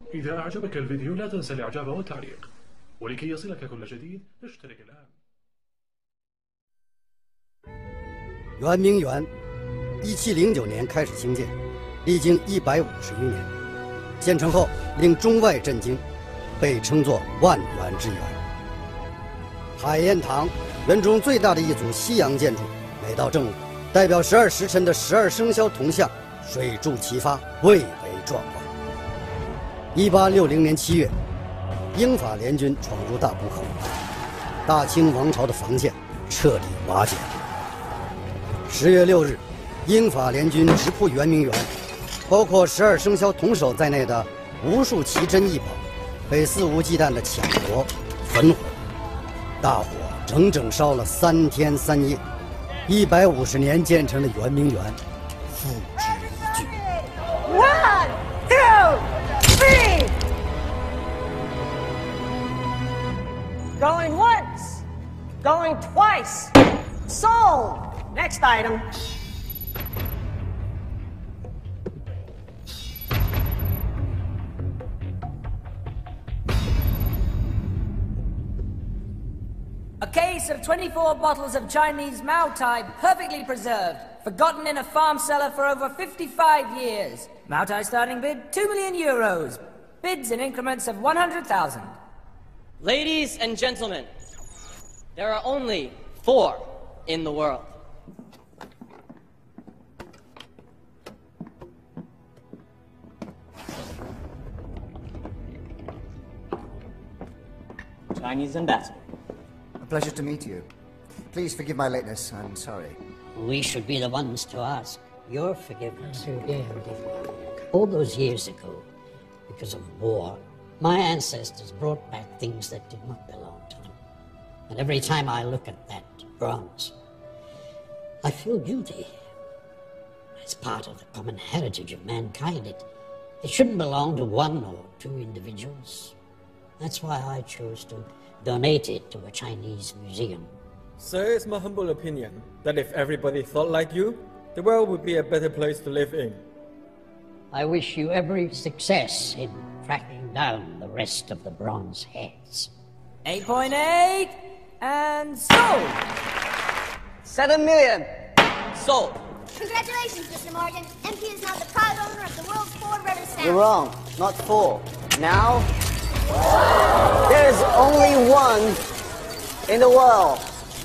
إذا أعجبك الفيديو لا تنسى الإعجاب والتعليق، ولكي يصلك كل جديد اشترك الآن. 圆明园1709年开始兴建，历经150余年，建成后令中外震惊，被称作万园之园。海晏堂，园中最大的一组西洋建筑，每到正午，代表12时辰的12生肖铜像水柱齐发，蔚为壮观。1860年7月，英法联军闯入大沽口，大清王朝的防线彻底瓦解了。10月6日，英法联军直扑圆明园，包括12生肖铜首在内的无数奇珍异宝被肆无忌惮地抢夺、焚毁。大火整整烧了3天3夜，150年建成的圆明园付之一炬。 1, 2, 3. Going once, going twice. Sold. Next item. A case of 24 bottles of Chinese Maotai, perfectly preserved, forgotten in a farm cellar for over 55 years. Maotai starting bid, 2 million euros. Bids in increments of 100,000. Ladies and gentlemen, there are only 4 in the world. Chinese ambassador. A pleasure to meet you. Please forgive my lateness. I'm sorry. We should be the ones to ask your forgiveness. All those years ago, because of war, my ancestors brought back things that did not belong to them. And every time I look at that bronze, I feel guilty. It's part of the common heritage of mankind. It shouldn't belong to 1 or 2 individuals. That's why I chose to donate it to a Chinese museum. Sir, it's my humble opinion that if everybody thought like you, the world would be a better place to live in. I wish you every success in tracking down the rest of the bronze heads. 8.8 and sold. 7 million. Sold. Congratulations, Mr. Morgan. MP is now the proud owner of the world's 4 rudder sounds. You're wrong. Not 4. Now, there's only 1 in the world.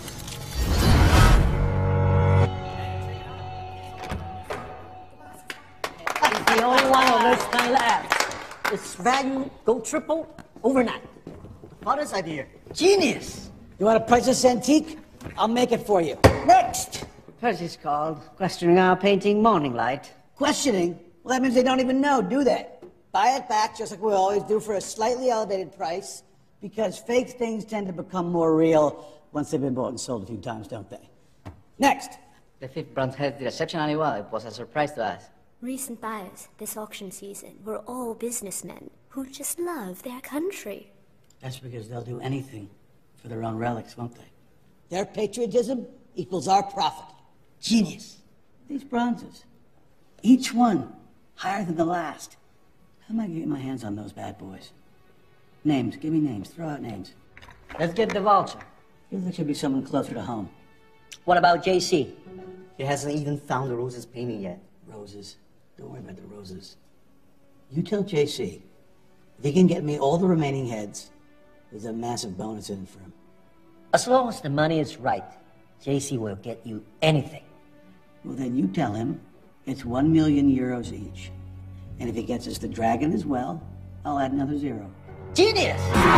He's the only one on this kind of apps. Its value go triple overnight. Father's idea. Genius! You want to price this antique? I'll make it for you. Next! What is this called? Questioning our painting Morning Light. Questioning? Well, that means they don't even know, do they? Buy it back just like we always do for a slightly elevated price, because fake things tend to become more real once they've been bought and sold a few times, don't they? Next! The 5th bronze head did exceptionally well. It was a surprise to us. Recent buyers this auction season were all businessmen who just love their country. That's because they'll do anything for their own relics, won't they? Their patriotism equals our profit. Genius. These bronzes, each one higher than the last. How am I getting my hands on those bad boys? Names, give me names, throw out names. Let's get the vulture. Feels there should be someone closer to home. What about JC? He hasn't even found the Roses painting yet. Roses. Don't worry about the roses. You tell JC, if he can get me all the remaining heads, there's a massive bonus in it for him. As long as the money is right, JC will get you anything. Well, then you tell him it's 1 million euros each. And if he gets us the dragon as well, I'll add another 0. Genius!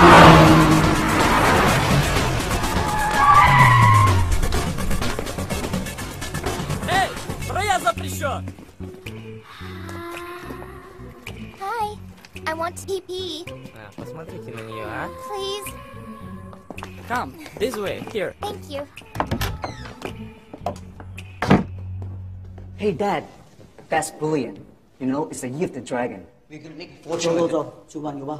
Hey, Freya запрещен! Hi. I want to pee. Посмотрите на нее, а? Please. Come, this way, here. Thank you. Hey, Dad. That's bullion. You know, it's the year of the dragon. We're gonna make a fortune with it. 出吧，有吧。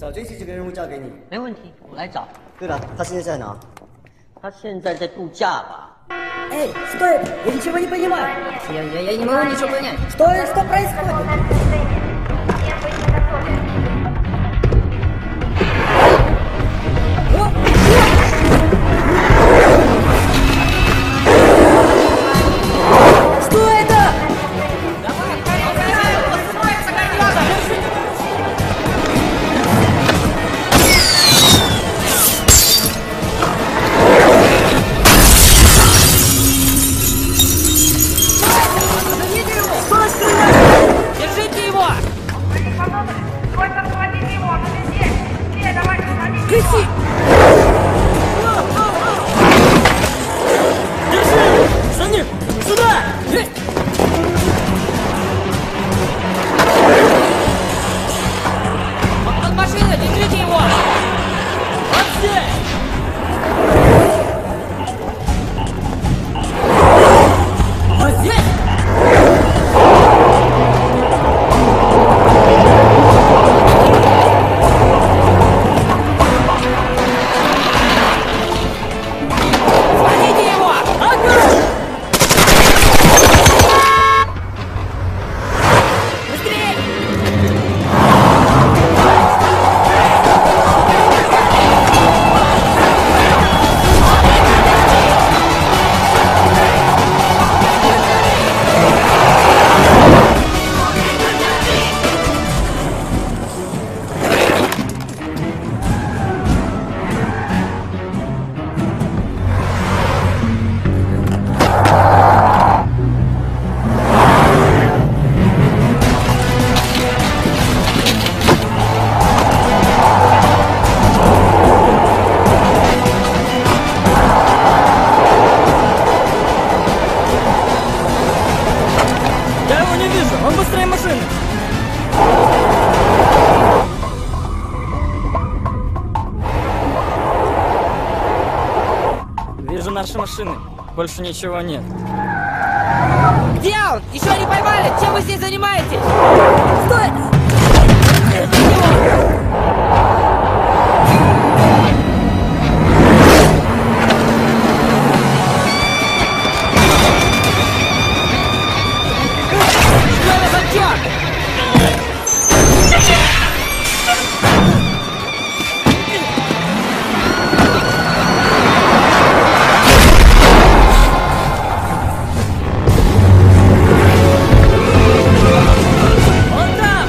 找JC这个任务交给你。 没问题，我来找。 对了，他现在在哪？ 他现在在度假吧？ Эй, стой! Я ничего не понимаю. Я не могу ничего понять. Что происходит? Что это? Держите его! Кричи! Держи! За ним! Сюда! От машины! Держите его! Вот здесь! Вот здесь? Схватите его! Быстрее! Я его не вижу, он быстрее машины. Вижу наши машины. Больше ничего нет. Где он? Еще не поймали? Чем вы здесь занимаетесь? Стой! Что это за черт? Он там!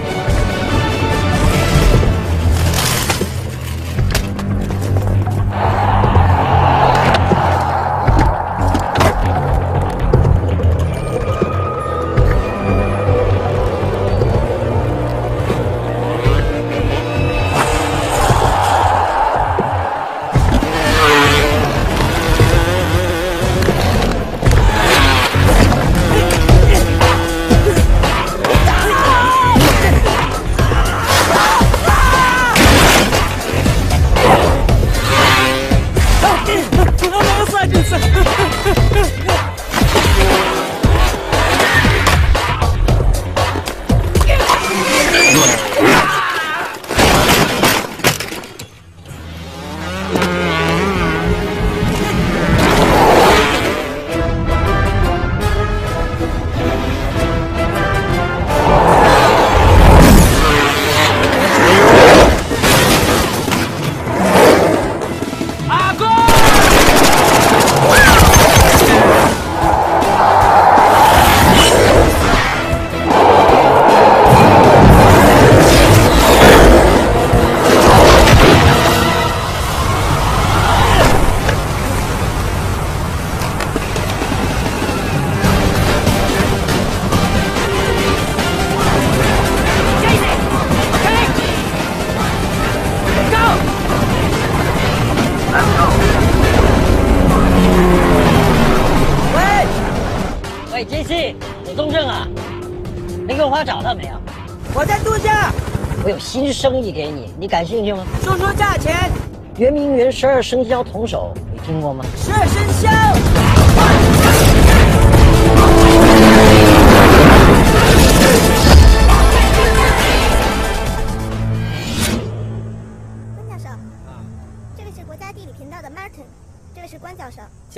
Она задница! 喂，JC，有动静啊？玫瑰花找到没有？ 我在度假， 我有新生意给你，你感兴趣吗？ 说说价钱。 圆明园12生肖铜手，你听过吗 12生肖。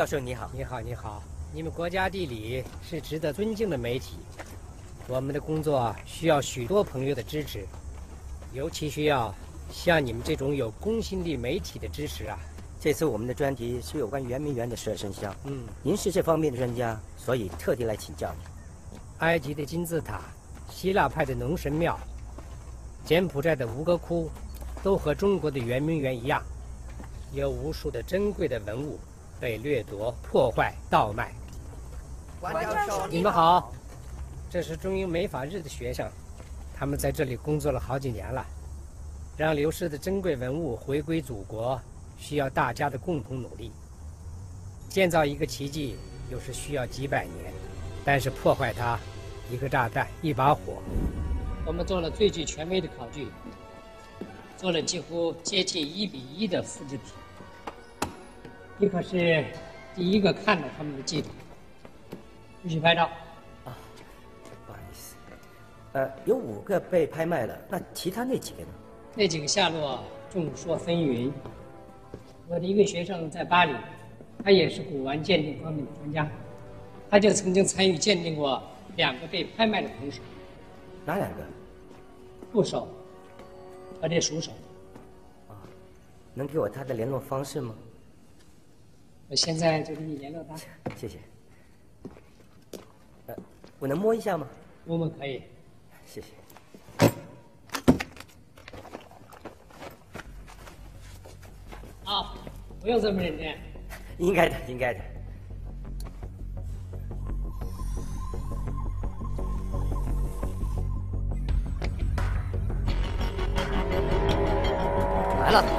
授你好。 你好，你好。你们国家地理是值得尊敬的媒体，我们的工作需要许多朋友的支持，尤其需要像你们这种有公信力媒体的支持啊。 这次我们的专题是有关圆明园的12生肖。您是这方面的专家，所以特地来请教你。 埃及的金字塔、希腊派的农神庙、柬埔寨的吴哥窟，都和中国的圆明园一样，有无数的珍贵的文物被掠夺、破坏、盗卖。 关教授， 你们好，这是中英美法日的学生，他们在这里工作了好几年了。让流失的珍贵文物回归祖国，需要大家的共同努力。建造一个奇迹，有时需要几百年，但是破坏它，一个炸弹，一把火。我们做了最具权威的考据，做了几乎接近1比1的复制品。你可是第一个看到他们的记录。必须拍照。 啊，不好意思。有5个被拍卖了，那其他那几个呢？ 那几个下落众说纷纭。我的一个学生在巴黎，他也是古玩鉴定方面的专家，他就曾经参与鉴定过2个被拍卖的铜手。 哪2个？ 部首和这属手。 啊，能给我他的联络方式吗？ 我现在就给你联络他。 谢谢。我能摸一下吗？ 摸摸可以。 谢谢。 啊，不用这么认真。 应该的，应该的。 来了。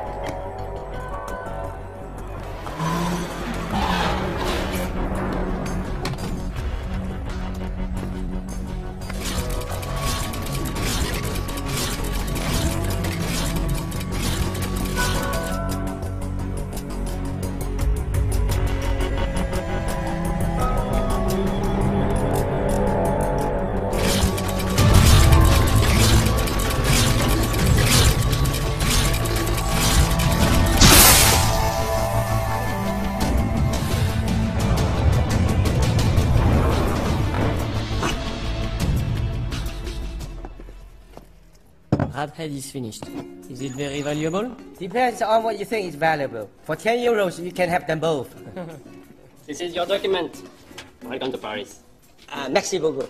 Head is finished. Is it very valuable? Depends on what you think is valuable. For 10 euros, you can have them both. This is your document. Welcome to Paris. Merci beaucoup.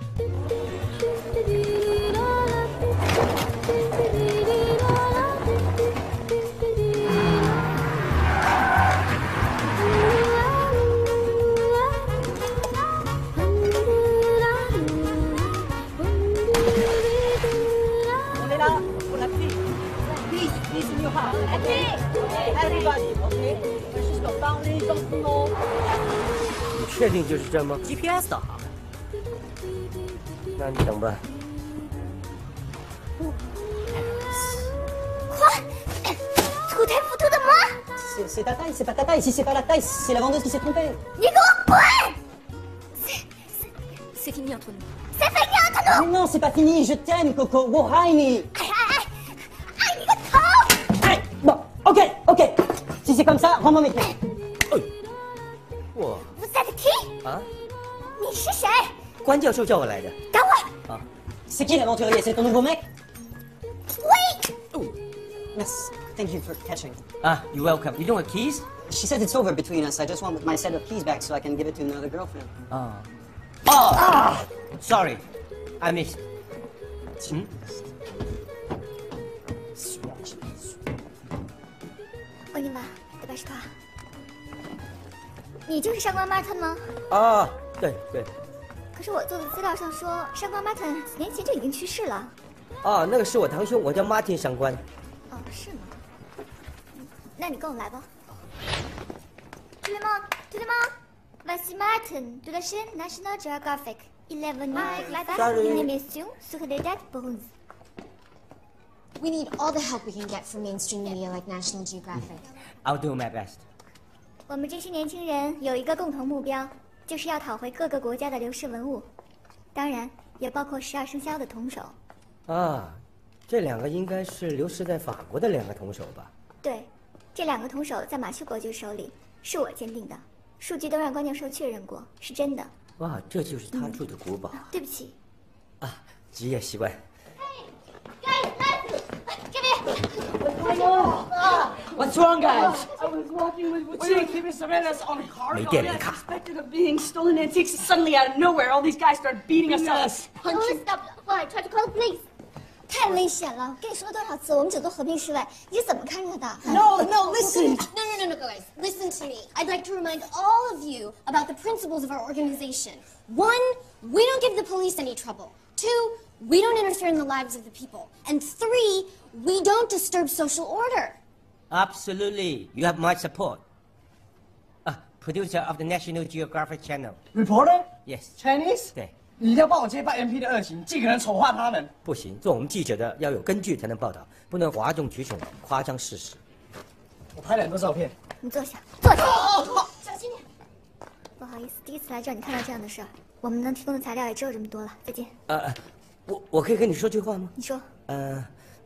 Everybody, okay? This is the boundaries of the law. 你确定就是这吗 GPS 导航。 那你等吧。 快！土台浮屠的魔！ C'est ta taille, c'est pas ta taille. Si c'est pas la taille, c'est la vendeuse qui s'est trompée. 你给我滚！C'est fini entre nous. C'est fini entre nous. Mais non, c'est pas fini. Je t'aime, Coco. Wohaini. Bon, ok. Si c'est comme ça, rends-moi mes clés. 我 Vous êtes qui 啊， 你是谁？ 关教授叫我来的。 等会。 啊 C'est qui l'aventurier? C'est ton nouveau mec? Oui. Merci. Thank you for catching. Ah, you're welcome. You don't want keys? She said it's over between us. I just want my set of keys back so I can give it to another girlfriend. Oh, sorry. I missed. 我你妈，对吧？是他。你就是上官 Martin 吗？ 啊，对。 可是我做的资料上说，上官 Martin 几年前就已经去世了。 哦，那个是我堂兄，我叫 Martin 上官。 哦，是吗？那你跟我来吧。Tout le monde, voici Martin de la chaîne National Geographic. Il est venu faire une émission sur les dates bronzes. We need all the help we can get from mainstream media like National Geographic. I'll do my best. 我们这些年轻人有一个共同目标，就是要讨回各个国家的流失文物，当然也包括12生肖的铜手。 啊，这2个应该是流失在法国的2个铜手吧？ 对，这2个铜手在马修伯爵手里，是我鉴定的。 数据都让关教授确认过，是真的。 哇，这就是他住的古堡。 对不起。 啊，职业习惯。 这边。 What's wrong, guys? I was walking with keeping surveillance on the car. I suspected of being stolen antiques. Suddenly, out of nowhere, all these guys started beating us up. Punching. Stop! Why? Try to call the police. 太危险了！跟你说了多少次，我们只做和平示威，你是怎么看着的 No, listen. No, guys. Listen to me. I'd like to remind all of you about the principles of our organization. 1, we don't give the police any trouble. 2, we don't interfere in the lives of the people. And 3, we don't disturb social order. Absolutely. You have my support. Producer of the National Geographic Channel. Reporter? Yes. Chinese? 对。 你一定要帮我揭发 MP 的恶行，尽可能丑化他们。 不行，做我们记者的要有根据才能报道，不能哗众取宠、夸张事实。 我拍了很多照片。 你坐下，坐下。小心点。不好意思，第一次来这儿，你看到这样的事儿，我们能提供的材料也只有这么多了。再见。 我可以跟你说句话吗？ 你说。 来，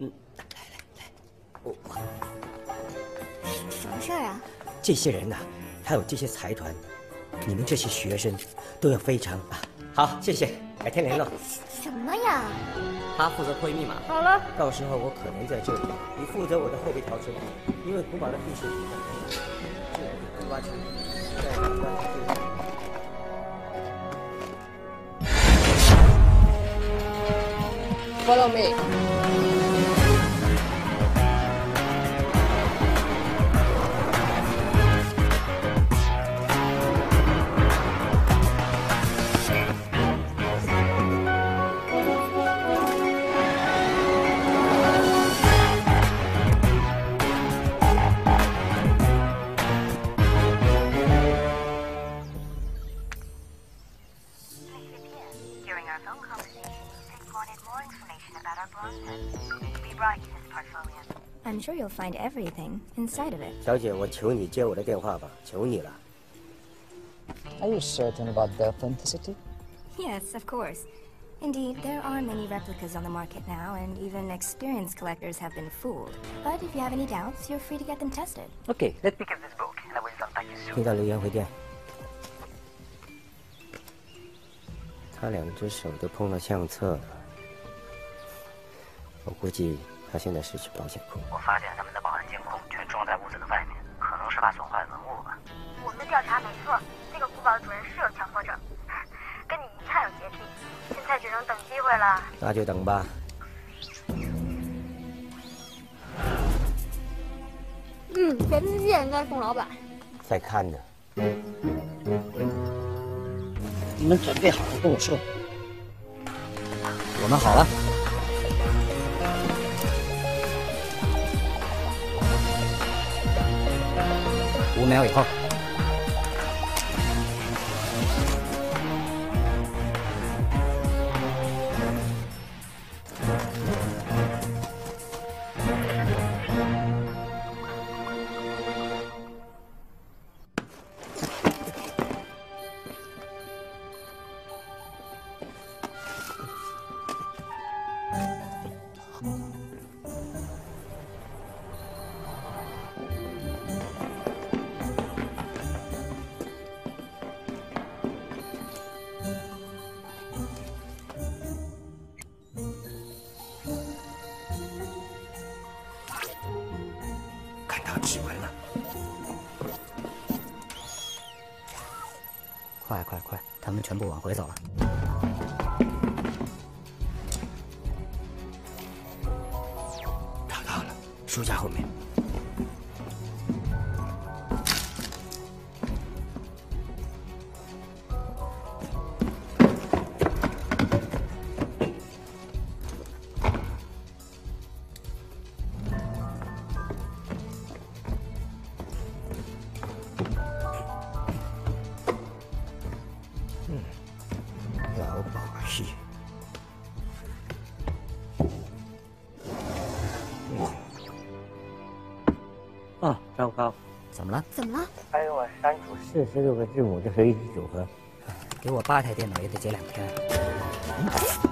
什么事儿啊？ 这些人呐，还有这些财团，你们这些学生都要非常好，谢谢，改天联络。 什么呀？ 他负责破译密码。 好了。 到时候我可能在这里，你负责我的后备逃生，因为古堡的地势比较挖墙。 Follow me. I'm sure you'll find everything inside of it. 小姐，我求你接我的电话吧，求你了。 Are you certain about the authenticity? Yes, of course. Indeed, there are many replicas on the market now, and even experienced collectors have been fooled. But if you have any doubts, you're free to get them tested. Okay, let me get this book, and I will contact you soon. 听到留言回电。他两只手都碰到相册了，我估计他现在是去保险库。 我发现他们的保安监控全装在屋子的外面，可能是怕损坏文物吧。 我们的调查没错，这个古堡的主人是有强迫症，跟你一样有洁癖，现在只能等机会了。 那就等吧。 全世界应该宋老板。 在看呢。 你们准备好了跟我说。我们好了。5秒以后。 看到指纹了， 快，他们全部往回走了。 找到了，书架后面。老把戏。糟糕！ 怎么了？ 怎么了？ 还有我删除46个字母的随机组合。 给我8台电脑也得接2天。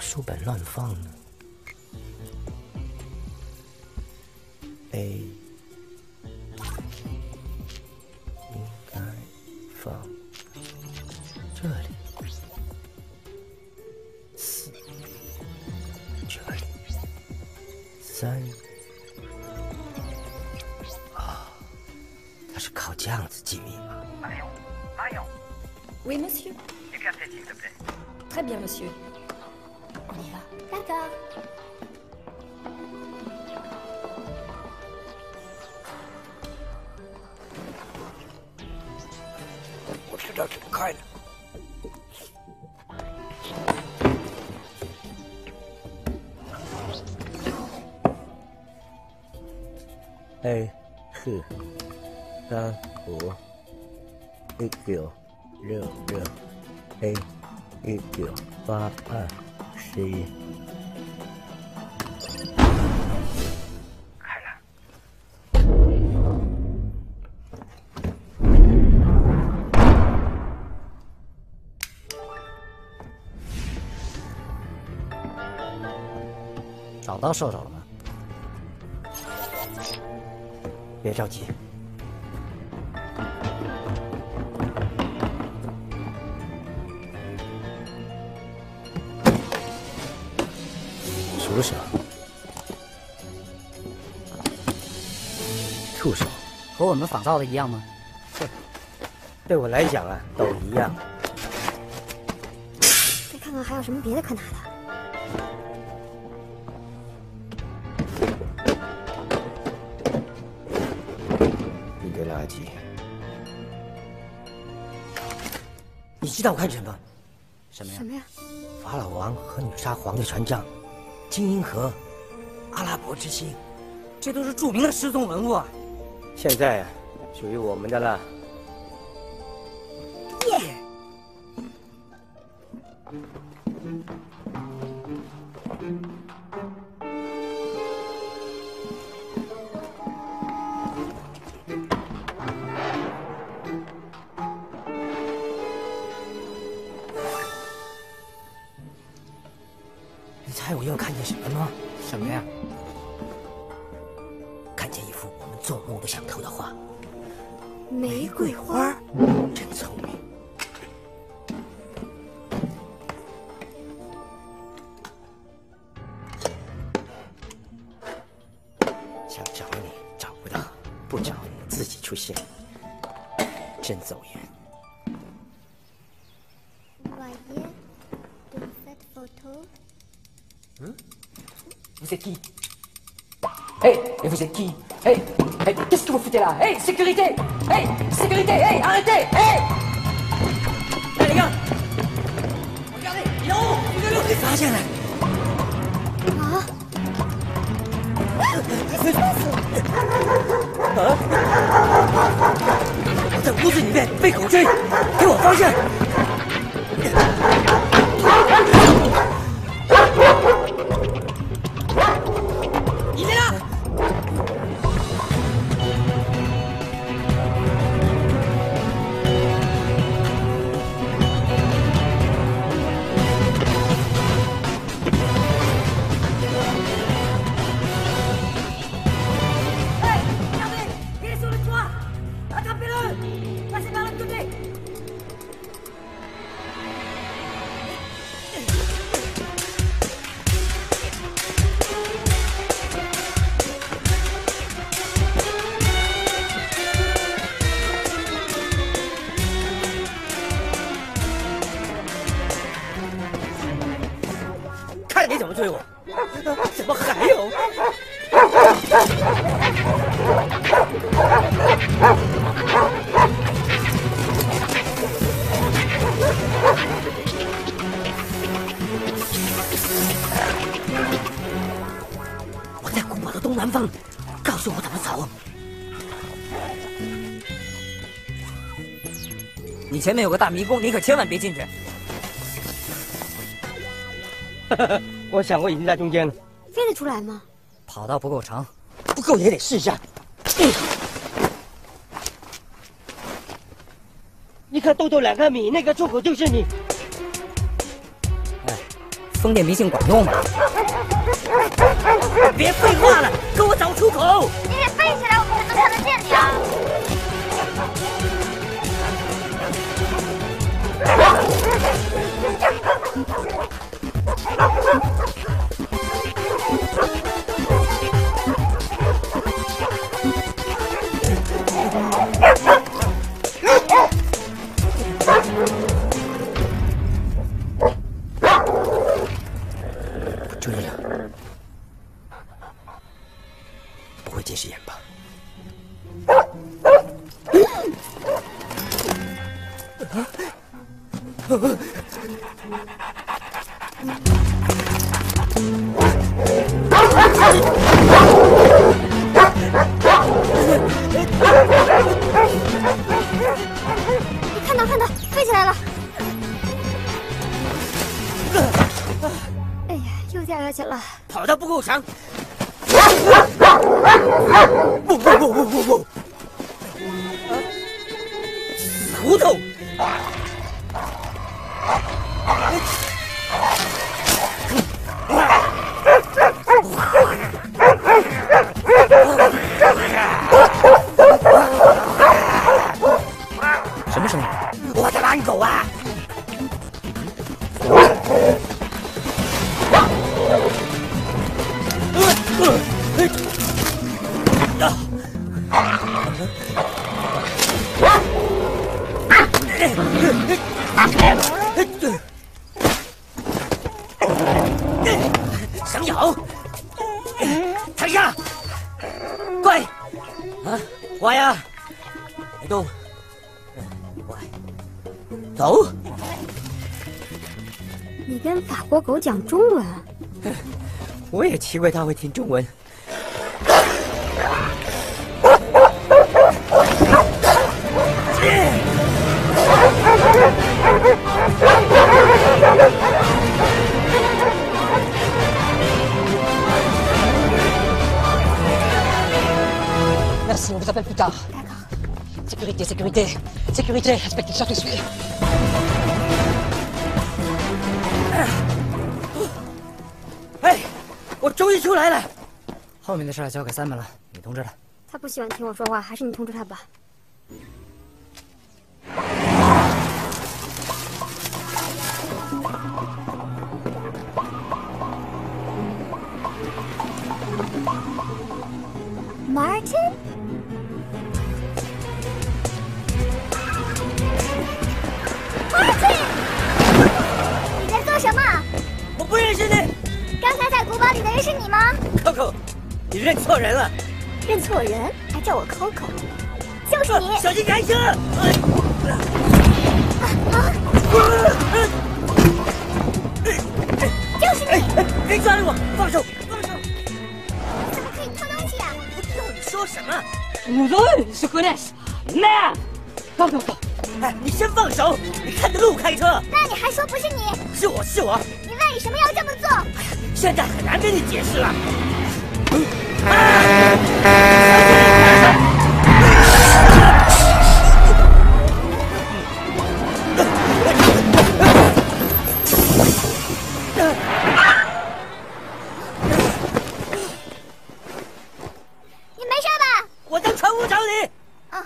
书本乱放呢？A 应该放这里，4这里，3啊，他是靠这样子记密码。 Oui, monsieur. Du café, s'il te plaît. Très bien, monsieur. On y va. D'accord. 我知道怎么开的。A 4 3 5 19 66 A 19 82 11。 开了。 找到射手了吗？别着急。鼠手、兔手， 和我们仿造的一样吗？ 对我来讲啊，都一样。 再看看还有什么别的可拿的。 一堆垃圾。你知道我看什么？ 什么呀？ 什么呀？ 法老王和女沙皇的船杖、金银河、阿拉伯之星， 这都是著名的失踪文物啊！ 现在啊，属于我们的了。 耶！ 你猜我又看见什么吗？ 什么呀？ 看见一幅我们做梦都想偷的画。 玫瑰花， 真聪明。想找你找不到，不找你自己出现，真走眼。 Voyez de cette photo. Vous êtes qui? Hey, et vous êtes qui? Hey, hey, qu'est-ce que vous foutez là? Hey, sécurité! Hey, sécurité! Hey, arrêtez! Hey! Hey, les gars! Regardez, il est en haut! Suivez-le! 被发现了！ 啊我在屋子里面被狗追，给我方向！ 你在哪？ 看你怎么追我！怎么还有？我在古堡的东南方，告诉我怎么走。 你前面有个大迷宫，你可千万别进去。 我想我已经在中间了。 飞得出来吗？ 跑道不够长， 不够也得试一下。你可动动2个米，那个出口就是你。 哎， 封建迷信管用吗？别废话了，给我找出口！ 你得飞起来，我们才能看得见你啊！ 这样不会近视眼吧？ 看到，飞起来了！哎呀，又掉下去了。 跑道不够长。不！骨头！什么声音？我的狼狗啊！想咬，躺下，乖，啊，乖呀，别动，乖，走。 你跟法国狗讲中文？ 我也奇怪它会听中文。 Merci, on vous appelle plus tard. Sécurité, sécurité, respectez ça tout de suite. 哎，我终于出来了。后面的事交给三门了，你通知他。 他不喜欢听我说话，还是你通知他吧。Martin？ Martin！ 你在做什么？ 我不认识你。 刚才在古堡里的人是你吗 ？Coco， 你认错人了。 认错人？还叫我 Coco？ 就是你！ 小心开车！ 就是你！ 别抓着我！放手！放手！ 怎么可以偷东西啊？ 不知道你说什么。 Nous se connaissent. Merde！ 走。 哎，你先放手！你看着路开车。 那你还说不是你？ 是我。 你为什么要这么做？ 哎呀，现在很难跟你解释了。 你没事吧？ 我在船坞找你。 啊。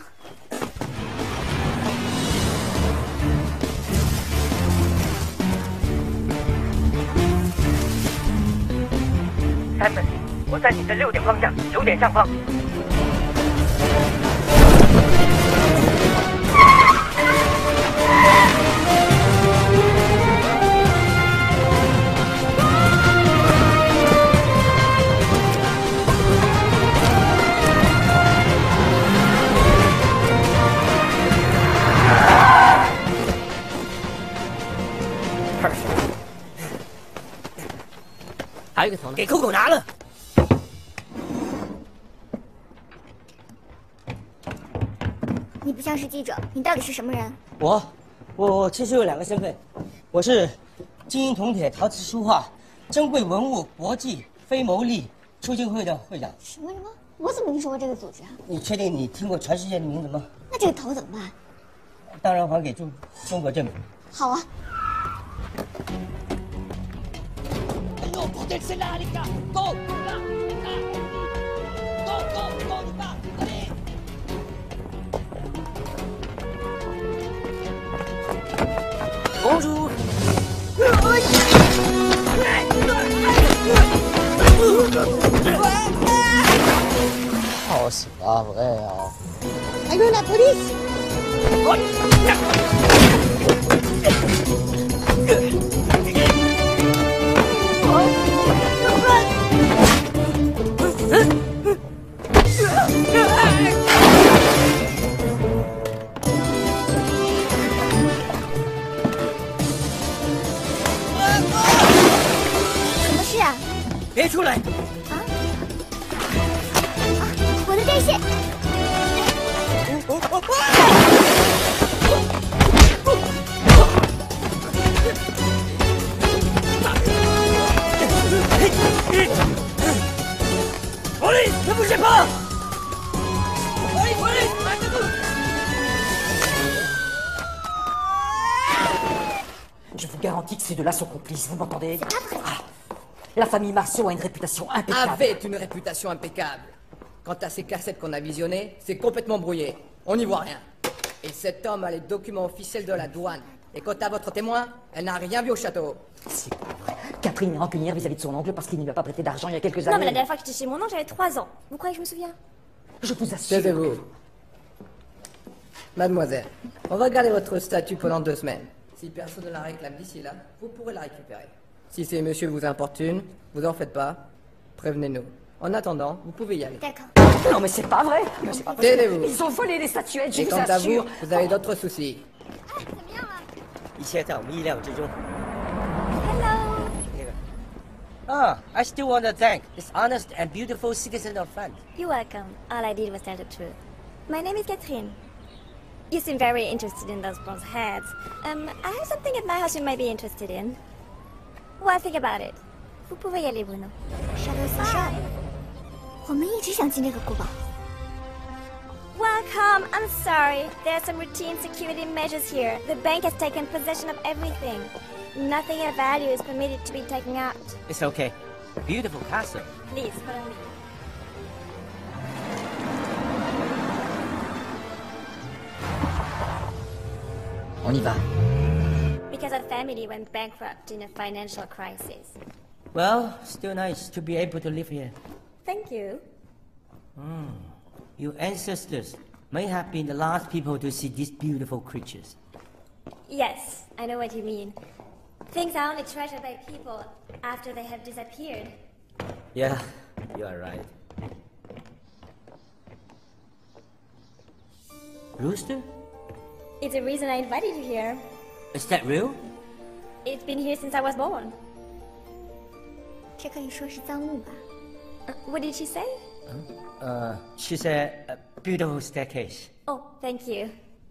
三门，我在你的6点方向，9点上方。 还有一个头呢， 给Coco拿了。 你不像是记者，你到底是什么人？ 我其实有2个身份，我是金银铜铁陶瓷书画珍贵文物国际非牟利促进会的会长。 什么？我怎么没说过这个组织啊？ 你确定你听过全世界的名字吗？ 那这个头怎么办？ 当然还给中国政府。 好啊。 Go, bordel, c'est là, les gars. Go, là, là, go, go, go, on y va. Allez. Bonjour. Oh, c'est pas vrai. Allô, la police! 别出来！ 我的电线！ police, ne bougez pas! Police, arrêtez-vous! Je vous garantis que ces deux-là sont complices, vous m'entendez? La famille Marceau a une réputation impeccable. Avait une réputation impeccable. Quant à ces cassettes qu'on a visionnées, c'est complètement brouillé. On n'y voit rien. Et cet homme a les documents officiels de la douane. Et quant à votre témoin, elle n'a rien vu au château. C'est pas vrai. Catherine est rancunière vis-à-vis de son oncle parce qu'il ne lui a pas prêté d'argent il y a quelques années. Non, mais la dernière fois que j'étais chez mon oncle, j'avais 3 ans. Vous croyez que je me souviens? Je vous assure. Taisez-vous. Mademoiselle, on va garder votre statut pendant 2 semaines. Si personne ne la réclame d'ici là, vous pourrez la récupérer. Si ces messieurs vous importunent, vous en faites pas, prévenez-nous. En attendant, vous pouvez y aller. D'accord. Non, mais c'est pas vrai. Mais c'est pas Taisez-vous. Ils ont volé les statuettes, je Et vous quant à vous, assure. vous avez d'autres soucis. 一切在我们意料之中。 I still want to thank this honest and beautiful citizen of France. You're welcome. All I did was tell the truth. My name is Catherine. You seem very interested in those bronze heads. I have something at my house you might be interested in. Well, think about it. Vous pouvez y aller, Bruno. Shadow 47，我们一直想进这个古堡。 Welcome. I'm sorry. There are some routine security measures here. The bank has taken possession of everything. Nothing of value is permitted to be taken out. It's okay. Beautiful castle. Please, follow me. On y va. Because our family went bankrupt in a financial crisis. Well, still nice to be able to live here. Thank you. Your ancestors may have been the last people to see these beautiful creatures. Yes, I know what you mean. Things are only treasured by people after they have disappeared. Yeah, you are right. Rooster? It's the reason I invited you here. Is that real? It's been here since I was born. 这可以说是赃物吧？ What did she say? She said a beautiful staircase. Oh, thank you.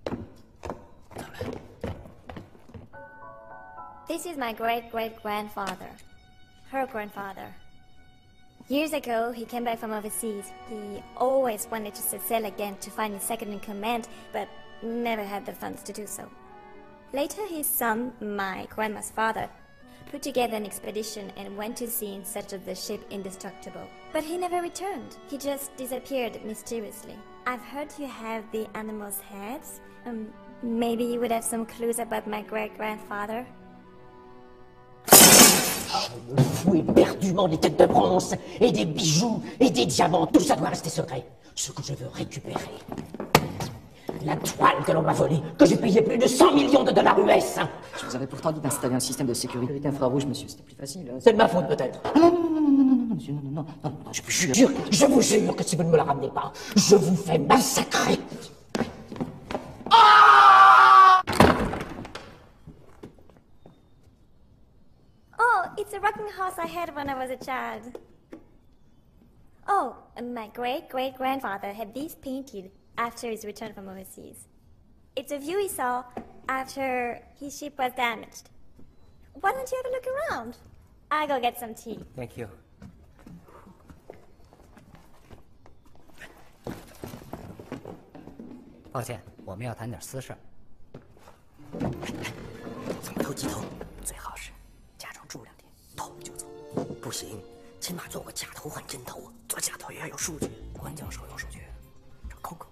This is my great-great-grandfather. Her grandfather. Years ago, he came back from overseas. He always wanted to set sail again to find his second-in-command, but never had the funds to do so. Later, his son, my grandma's father, put together an expedition and went to sea in search of the ship Indestructible. But he never returned. He just disappeared mysteriously. I've heard you have the animals' heads. Maybe you would have some clues about my great-grandfather? Le fou éperdument des têtes de bronze, et des bijoux, et des diamants, tout ça doit rester secret. Ce que je veux récupérer. La toile que l'on m'a volée, que j'ai payé plus de 100 millions de dollars US. Je vous avais pourtant dit d'installer un système de sécurité infrarouge, monsieur. C'était plus facile. C'est de ma faute, peut-être. Non, monsieur, non, je vous jure que si vous ne me la ramenez pas, je vous fais massacrer. Oh, it's a rocking horse I had when I was a child. Oh, and my great-great-grandfather had these painted after his return from overseas. It's a view he saw after his ship was damaged. Why don't you have a look around? I'll go get some tea. Thank you. 抱歉，我们要谈点私事。 怎么投机头？最好是假装住2天，偷了就走。 不行，起码做个假头换真头，做假头也要有数据。关教授有数据，找 Coco。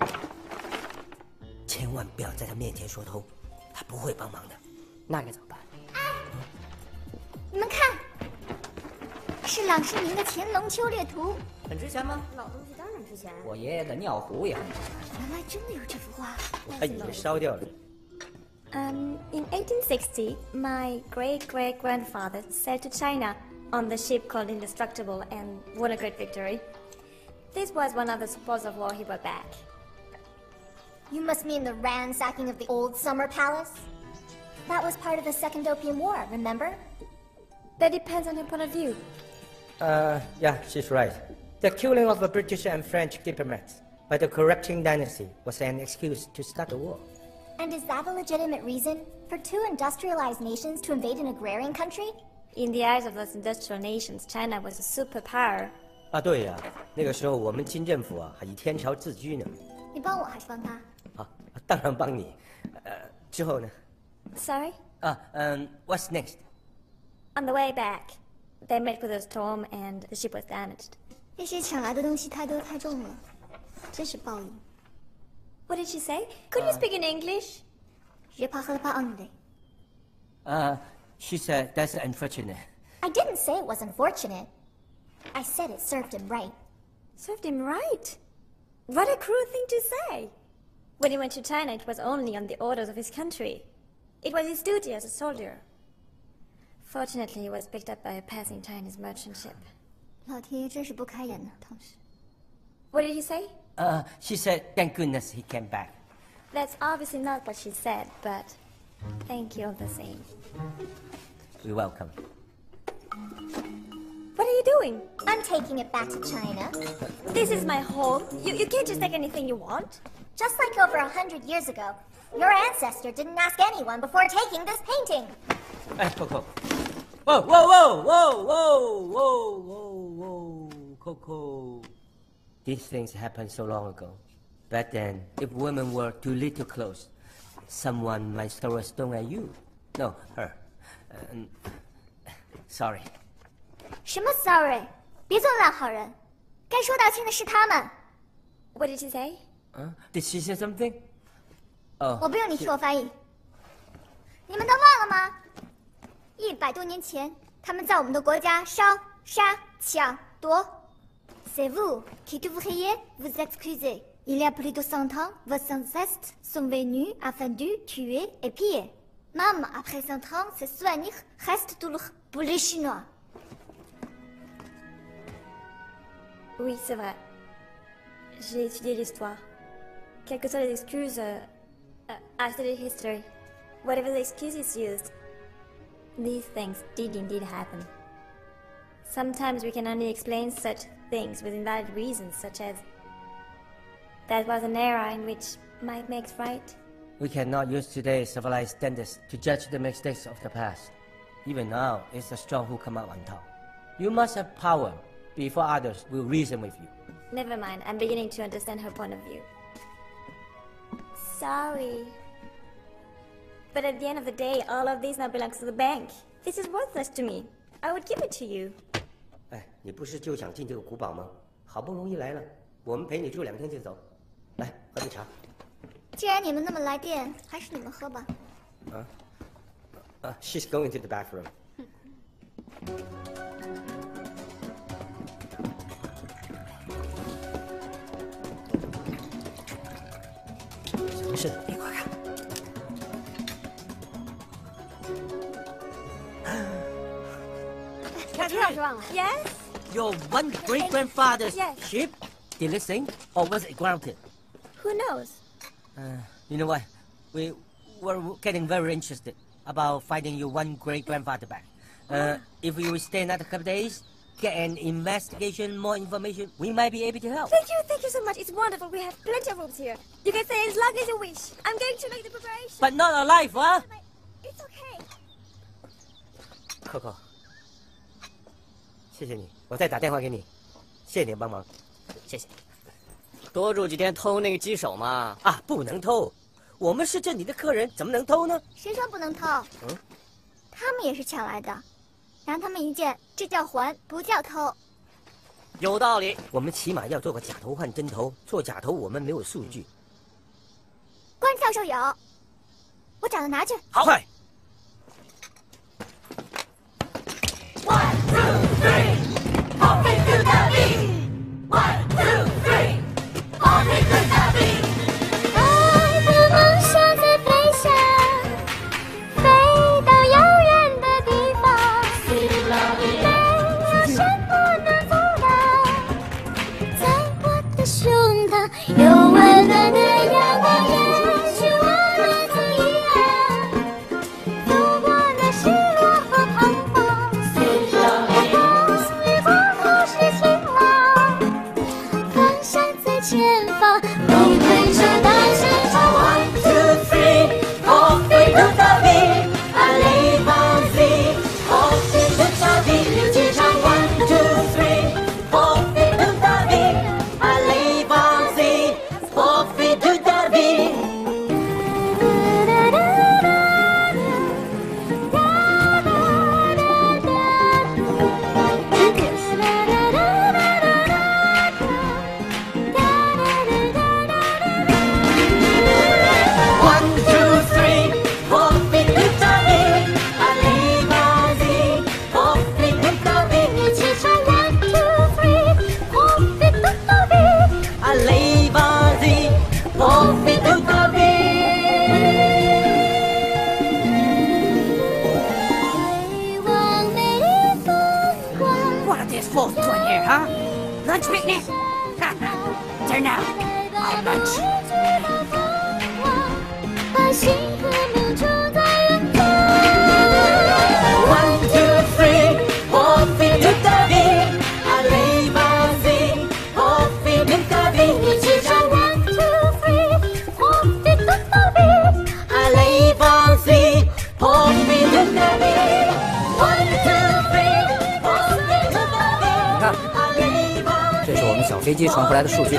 千万不要在他面前说偷，他不会帮忙的。 那该怎么办？ 你们看，是郎世宁的《乾隆秋猎图》， 很值钱吗？ 老东西当然值钱。 我爷爷的尿壶也很值钱。 原来真的有这幅画。 我还以为烧掉了。 In 1860, my great-great-grandfather sailed to China on the ship called Indestructible and won a great victory. This was one of the spoils of war he brought back. You must mean the ransacking of the old summer palace? That was part of the Second Opium War, remember? That depends on your point of view. Yeah, she's right. The killing of the British and French diplomats by the corrupting dynasty was an excuse to start the war. And is that a legitimate reason for two industrialized nations to invade an agrarian country? In the eyes of those industrial nations, China was a superpower. 啊，对呀，那个时候我们清政府啊还以天朝自居呢。 你帮我还是帮他？ 啊，当然帮你。之后呢 Sorry? What's next? On the way back, they met with a storm and the ship was damaged. 那些抢来的东西太多太重了，真是报应。 What did she say? Could you speak in English? Je parle pas anglais. She said that's unfortunate. I didn't say it was unfortunate. I said it served him right. Served him right? What a cruel thing to say! When he went to China, it was only on the orders of his country. It was his duty as a soldier. Fortunately, he was picked up by a passing Chinese merchant ship. 老天爷真是不开眼呢，唐氏。 What did he say? She said, thank goodness he came back. That's obviously not what she said, but thank you all the same. You're welcome. What are you doing? I'm taking it back to China. This is my home. You can't just take anything you want. Just like over 100 years ago, your ancestor didn't ask anyone before taking this painting. Hey, Coco. Whoa, whoa, whoa, whoa, whoa, whoa, whoa, whoa, Coco. These things happened so long ago. Back then, if women wore too little clothes, someone might throw a stone at you. No, her. Sorry. 什么 sorry？ 别做烂好人，该说道歉的是他们。 What did she say? Did she say something? 我不用你替我翻译。你们都忘了吗？100多年前，他们在我们的国家烧、杀、抢、夺。C'est vous qui devriez vous excuser. Il y a plus de 100 ans, vos ancêtres sont venus afin de tuer et piller. Même après 100 ans, ces souvenirs restent toujours pour les Chinois. Oui, c'est vrai. J'ai étudié l'histoire. Quelles que soient les excuses, I studied history. Whatever the excuses used, these things did indeed happen. Sometimes we can only explain such things with invalid reasons, such as that was an era in which might makes right. We cannot use today's civilized standards to judge the mistakes of the past. Even now, it's the strong who come out on top. You must have power before others will reason with you. Never mind, I'm beginning to understand her point of view. Sorry. But at the end of the day, all of this now belongs to the bank. This is worthless to me. I would give it to you. 哎，你不是就想进这个古堡吗？好不容易来了，我们陪你住2天就走。来，喝杯茶。 既然你们那么来电，还是你们喝吧。 She's going to the bathroom. 什么事？你快看。 Yes? Your one great-grandfather's Yes. ship? Did it sink, or was it grounded? Who knows? You know what? We're getting very interested about finding your one great-grandfather back. If we will stay another couple days, get an investigation, more information, we might be able to help. Thank you so much. It's wonderful. We have plenty of rooms here. You can stay as long as you wish. I'm going to make the preparation. But not alive, huh? It's okay. Coco, 谢谢你，我再打电话给你，谢谢你的帮忙，谢谢。 多住几天偷那个鸡手嘛？ 啊，不能偷，我们是这里的客人，怎么能偷呢？ 谁说不能偷？他们也是抢来的。 让他们一见，这叫还，不叫偷。 有道理，我们起码要做个假头换真头。做假头我们没有数据。 关教授有，我找他拿去。 好，快。One, two, three, pop it to the beat. One, two, three, pop it to the beat. 爱的梦想在飞翔，飞到遥远的地方，没有什么能阻挡。在我的胸膛有温暖的阳光，也许我们不一样，走过那失落和彷徨。前方，你挥手大声唱 One two three, off it to the beat. Allez vas-y, off it to the beat. 一起唱 One two three, off it to the beat. Allez vas-y, off it to the beat. 把心和梦住在远方。One two three, off it to the beat. Allez vas-y, off it to the beat. 一起唱 One two three, off it to the beat. Allez vas-y, off it to the beat. One two three, off it to the beat. 你看，这是我们小飞机传回来的数据。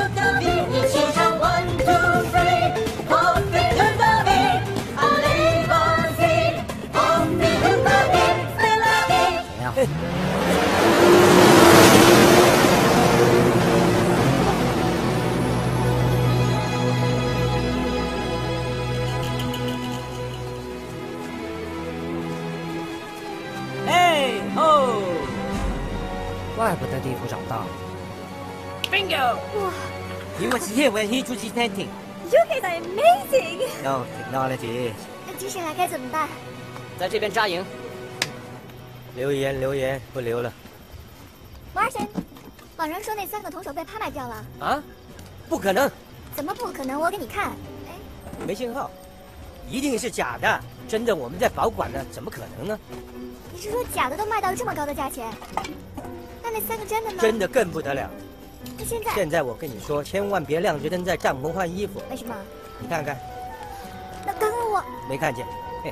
怪不得地图找到了。 Bingo! 哇 He was here when he took his painting. You guys are amazing. No technology. 那接下来该怎么办？ 在这边扎营。 留言，不留了。 Martin， 网上说那3个铜手被拍卖掉了。 啊？不可能！ 怎么不可能？我给你看。 没信号，一定是假的。真的我们在保管呢，怎么可能呢？ 你是说假的都卖到这么高的价钱？那3个真的呢？ 真的更不得了。 那现在？ 现在我跟你说，千万别亮着灯在帐篷换衣服。 为什么？ 你看看。 那刚刚我没看见。嘿，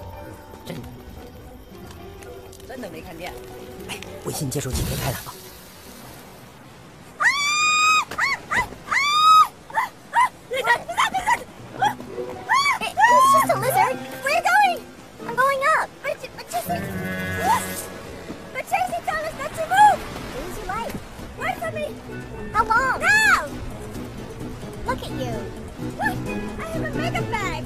真的没看见。 哎，微信接收器别开了啊。 She's a lizard. Where are you going? I'm going up. But Tracy, tell us not to move. Easy light. Wait for me. How long? Now. Look at you. What? I have a makeup bag.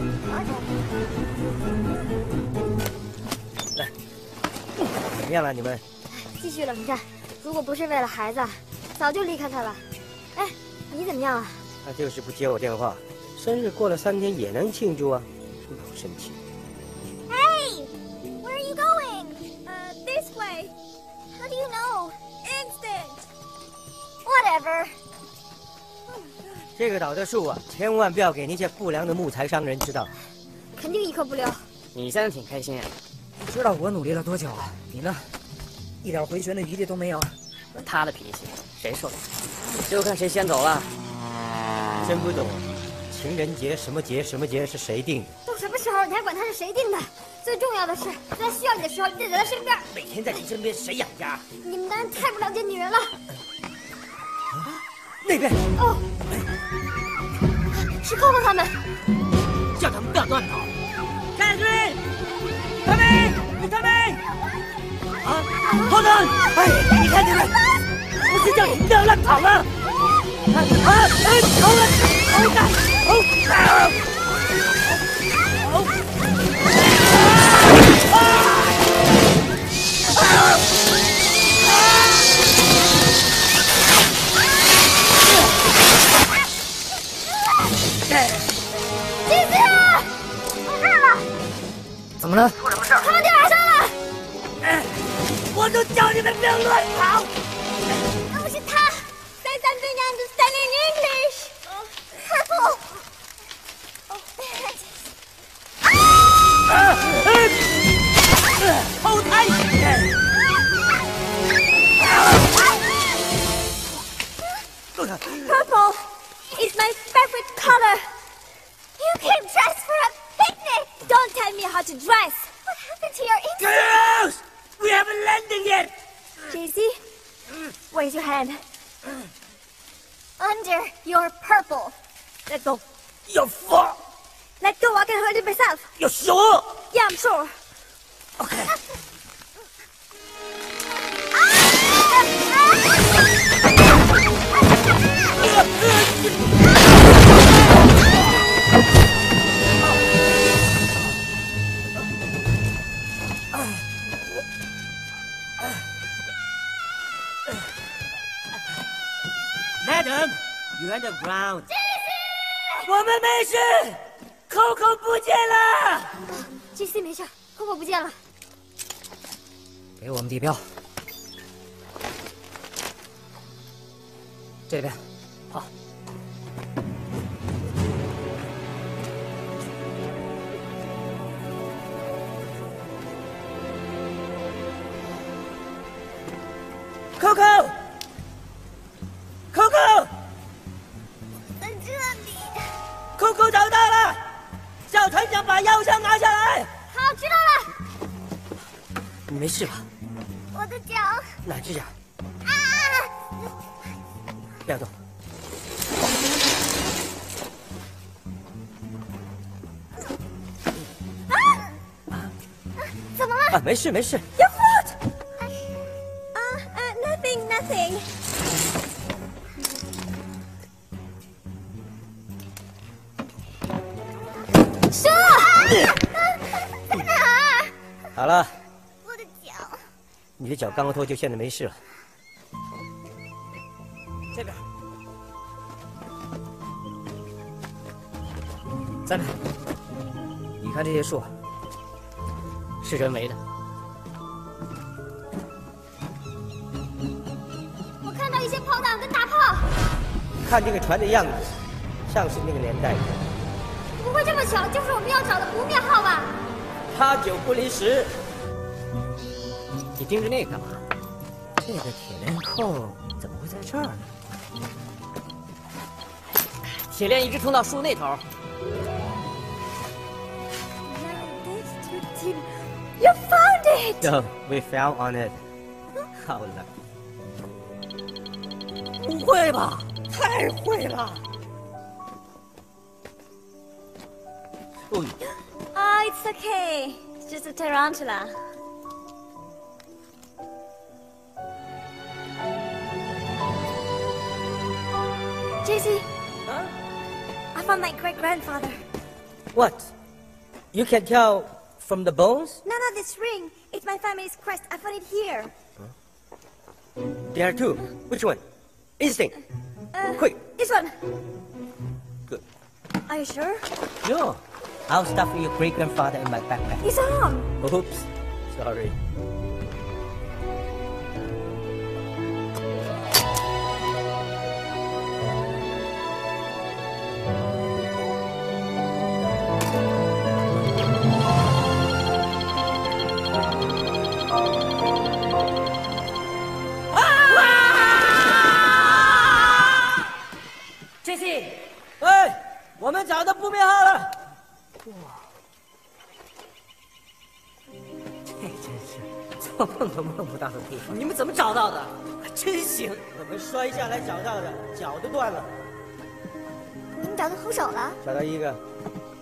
来，怎么样了你们？ 继续冷战。如果不是为了孩子，早就离开他了。哎，你怎么样啊？ 他就是不接我电话。生日过了3天也能庆祝啊！好生气。 Hey, where are you going? This way. How do you know? Instinct. Whatever. 这个岛的树啊，千万不要给那些不良的木材商人知道。 肯定一颗不留。 你现在挺开心啊？ 知道我努力了多久啊？你呢？一点回旋的余地都没有。 他的脾气，谁受得了？就看谁先走了。 真不懂。 情人节什么节是谁定的？ 都什么时候你还管他是谁定的？最重要的是，在他需要你的时候，你得在他身边。 每天在你身边，谁养家？ 你们男人太不了解女人了。 那边哦，是扣扣他们， 叫他们不要乱跑。 站住！他们，他们！ 后等！哎，你看这个，不是叫你不要乱跑吗？ 姐姐，出事了！ 怎么了？ 他们电马上了！ 我都叫你们不要乱跑！ 那不是他。Say something understand in English. Purple. 后台。 Purple is my favorite color. You can dress for a picnic. Don't tell me how to dress. What happened to your English? Girls, we haven't landed yet. JC, where's your hand? Under your purple. Let go. Your foot. Let go. I can hold it myself. You're sure? Yeah, I'm sure. Okay. Madam, you're underground. 我们没事 ，Coco 不见了。 JC 没事 ，Coco 不见了。 给我们地标。这边，好。 Coco， 在这里。 Coco 找到了，叫船长把腰枪拿下来。 好，知道了。 你没事吧？ 我的脚。 哪只脚？ 啊！ 不要动。 怎么了？ 啊，没事没事。 Your foot. Nothing. 说，在哪儿？ 好了， 我的脚。 你的脚刚刚脱臼，现在没事了。这边。 再来，你看这些树，是人为的。 我看到一些炮弹跟大炮。 看这个船的样子，像是那个年代的。 不会这么巧，就是我们要找的不灭号吧 ？8、9不离10。 你盯着那个干嘛？ 这个铁链扣怎么会在这儿呢？ 铁链一直通到树那头。 You found it! No, we fell on it. 好了。不会吧？太会了！ Oh, it's okay. It's just a tarantula. JC. Huh? I found my great-grandfather. What? You can tell from the bones? No, this ring. It's my family's crest. I found it here. There are two. Which one? Instinct. Quick. This one. Good. Are you sure? No. I'll stuff your great-grandfather in my backpack. It's on. Oops. Sorry. JC， 哎，我们找到不灭号了！哇， 这真是做梦都梦不到的地方。你们怎么找到的？真行！ 我们摔下来找到的，脚都断了。 你们找到红手了？ 找到一个。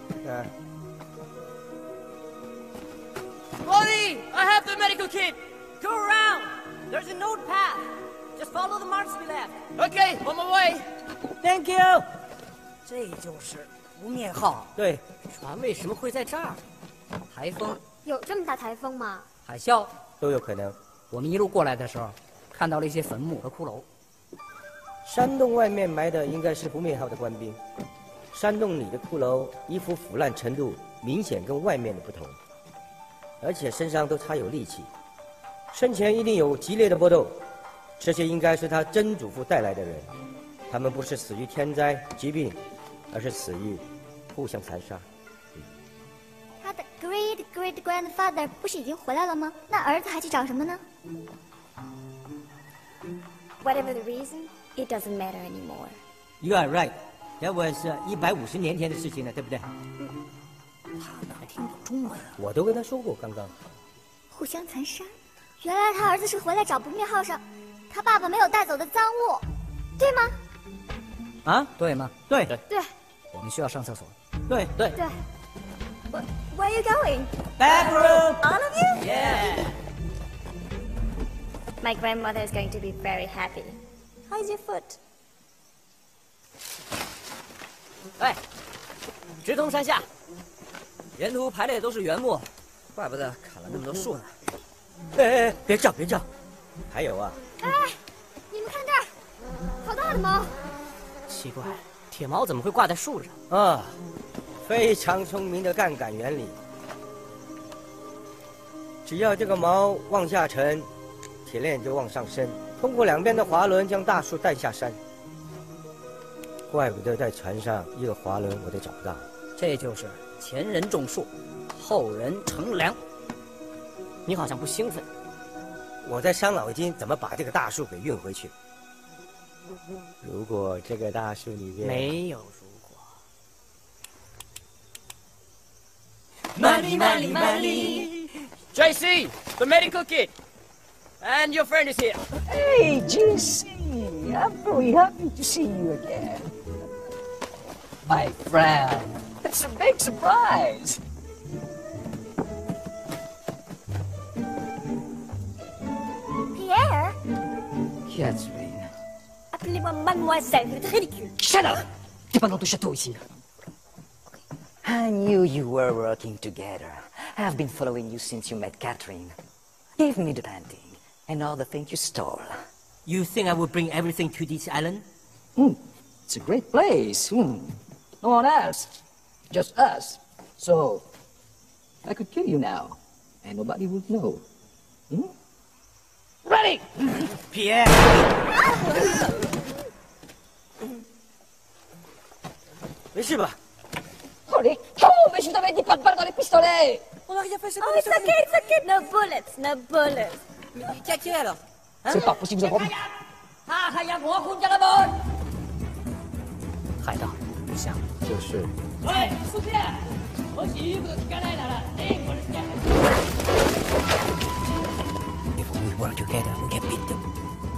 Ollie, I have the medical kit. Go around. There's a node path. Just follow the marks we left. Okay, on my way. Thank you. 这就是无面号。 对， 船为什么会在这儿？台风、 有这么大台风吗？ 海啸都有可能。 我们一路过来的时候，看到了一些坟墓和骷髅。 山洞外面埋的应该是不灭号的官兵，山洞里的骷髅衣服腐烂程度明显跟外面的不同，而且身上都插有利器，生前一定有激烈的搏斗。这些应该是他曾祖父带来的人，他们不是死于天灾疾病，而是死于互相残杀。 他的 great great grandfather 不是已经回来了吗？那儿子还去找什么呢？ Whatever the reason, it doesn't matter anymore. You are right. That was 150年前的事情了，对不对？ 他哪听懂中文啊？ 我都跟他说过，刚刚。 互相残杀？原来他儿子是回来找不灭号上他爸爸没有带走的赃物，对吗？ 啊，对吗？对对对。 我们需要上厕所。 对对。 对。Where are you going? Bathroom. All of you? Yeah. My grandmother is going to be very happy. How's your foot? 哎，直通山下，沿途排列都是原木，怪不得砍了那么多树呢。 哎，别照别照，还有啊。 哎，你们看这儿，好大的毛！ 奇怪，铁锚怎么会挂在树上？ 啊，非常聪明的杠杆原理。只要这个锚往下沉，铁链就往上升，通过两边的滑轮将大树带下山。怪不得在船上一个滑轮我都找不到。 这就是前人种树，后人乘凉。你好像不兴奋。 我在伤脑筋怎么把这个大树给运回去。如果这个大树里面没有如果。 Money, money, money. JC, the medical kit. And your friend is here. Hey, JC. I'm very happy to see you again. My friend, it's a big surprise. Pierre? Catherine. Appelez-moi mademoiselle, vous êtes ridicule. Shut up! T'es pas dans ton château ici. I knew you were working together. I've been following you since you met Catherine. Give me the painting and all the things you stole. You think I would bring everything to this island? It's a great place. No one else. Just us. So, I could kill you now, and nobody would know. Ready! Pierre! 没事吧？ Holy cow! Mais je t'avais dit pas de balles dans les pistolets! On n'a rien fait, c'est Oh, it's okay, it's okay. No bullets, no bullets. Qui alors? C'est pas possible, vous avez... 他还要我混家的门。海盗，像就是。 喂，苏片，我洗衣服都干来了，哎，我的天 If we work together, we can beat them.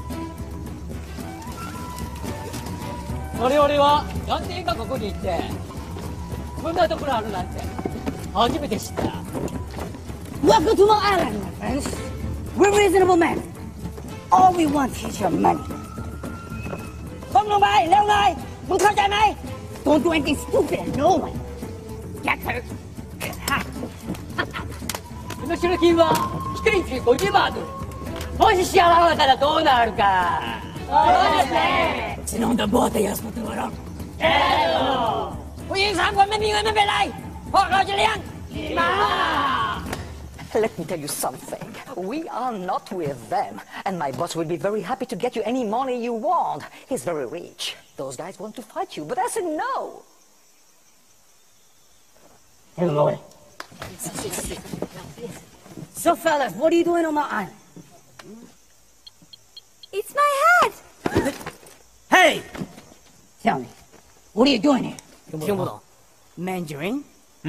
我はなんで今ここに行ってこんなところあるなんて初めて知った。 Welcome to Long Island, my friends. We're reasonable men. All we want is your money. ก้มลงไปเร็วเลยมึงเข้าใจไหม Don't do anything stupid. No one. Get her. 身代金は一人50万ドル。もし支払わなかったらどうなるか。そうですね。只能等波的要什么多了。 ผู้หญิง3 คนไม่มีเงินไม่เป็นไรพวกเราจะเลี้ยงมา Let me tell you something. We are not with them, and my boss will be very happy to get you any money you want. He's very rich. Those guys want to fight you, but I said no. Hello. So, fellas, what are you doing on my island? It's my hat. Hey! Tell me, what are you doing here? 听不懂。 Mandarin?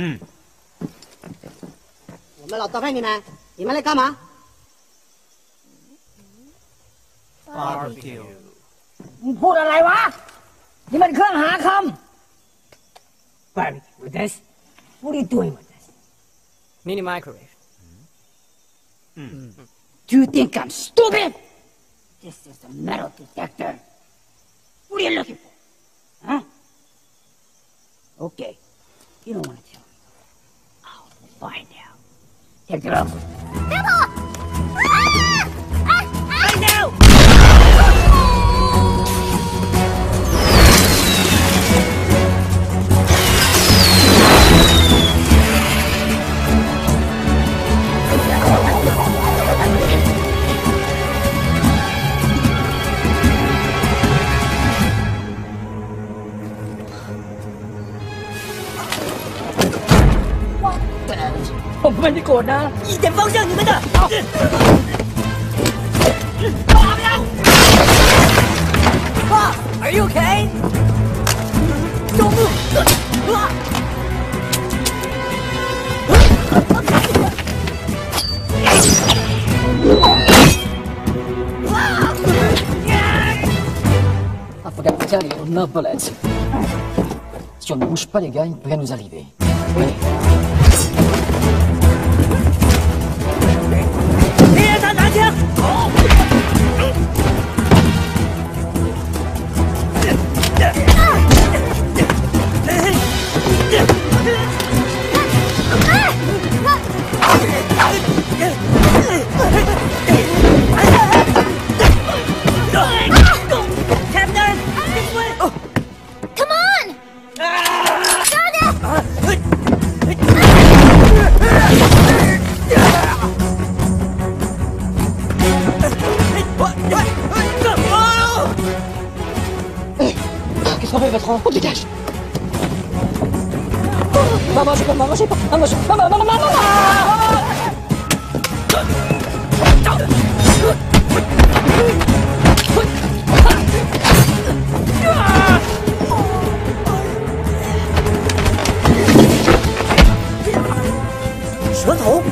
我们老大派你们，你们来干嘛 Barbecue。 มึงพูดอะไรวะนี่มันเครื่องหาคำ Barbecue with this? What are you doing with this? Mini microwave。 Do you think I'm stupid? This is a metal detector. What are you looking for? Huh? Okay. You don't want to tell me. I'll find out. Take it up. Right now! 我不问你滚呢！一点方向，你们的。哇 ，Are you okay？ 救命！ Ah, faut qu'après les no bullets. Si on ne bouge pas, les gars, ils pourraient nous arriver. Oui. 别让他拿枪！ Qu'est-ce qu'on fait, patron? On dégage. Maman, j'ai pas, maman, j'ai pas. Maman, j'ai pas. Maman, maman, maman, 舌头。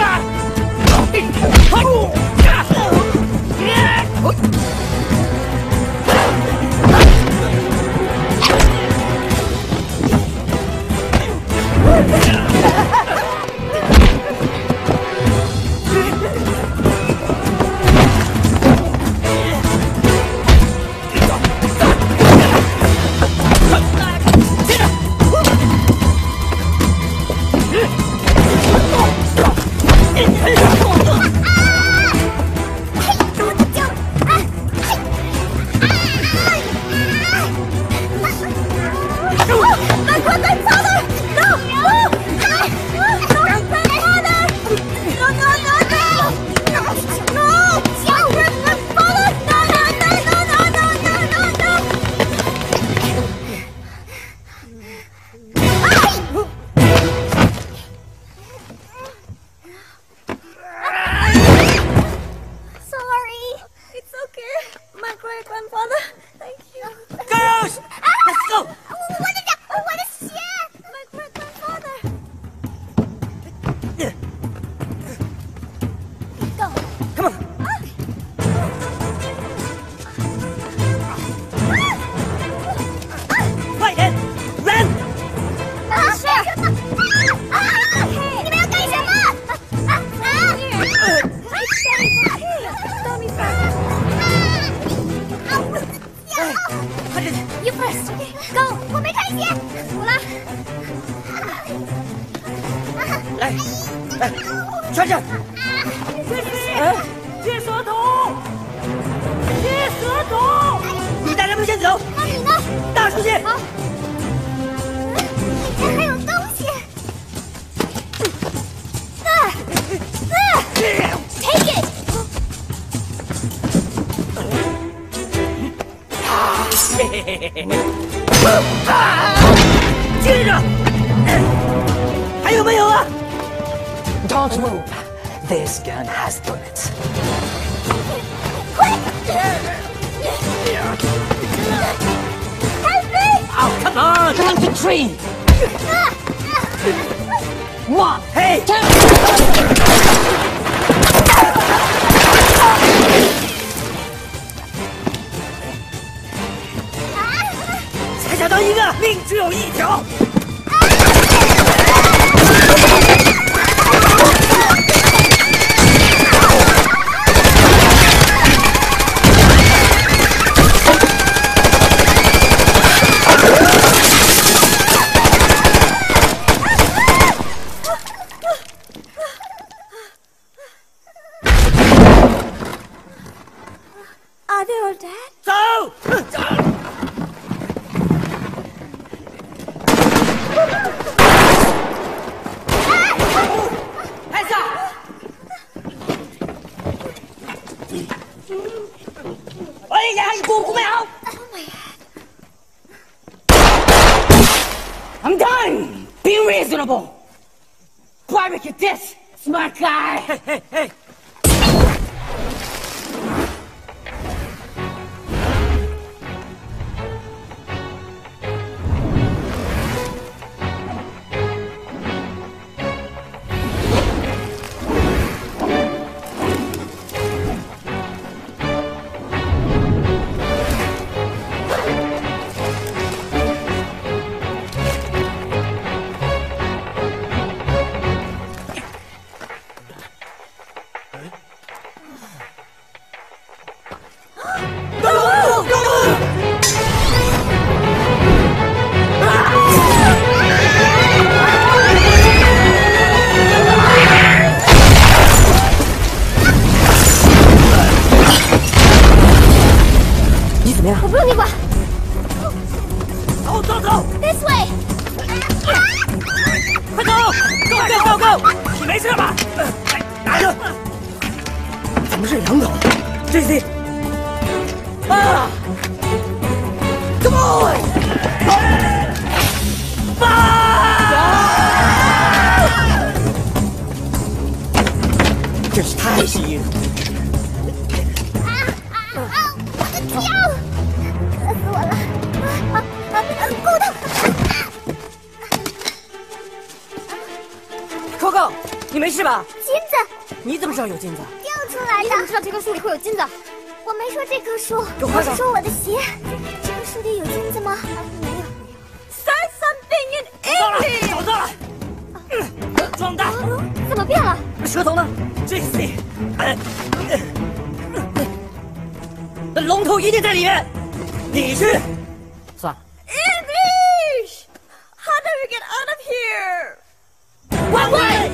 穿上！接舌头！接舌头！你带他们先走。 那你呢？ 大出去！ 好。里面还有东西。Take it！ 接着！还有没有啊？ Don't move. This gun has bullets. Quick! Help me! Oh, come on! Count to 3. 1. Hey! 才找到一个，命只有一条。 Unreasonable! Barbecue this, smart guy! Hey! 我不用你管。 走 ！This way。 快走 ！Go！ 你没事吧？拿着。 怎么是两头 ？JC。啊 ！Come on！ 真是太幸运了。 我的脚！饿死我了！够痛 ！Coco， 你没事吧？ 金子！ 你怎么知道有金子？ 掉出来的。 你怎么知道这棵树里会有金子？ 我没说这棵树， 我是说我的鞋。这棵树里有金子吗？没有。 Say something in English。 找到了。壮大。 怎么变了？ 舌头呢 ？JC。 那龙头一定在里面。 你去。 算了。 English! How do we get out of here? One way!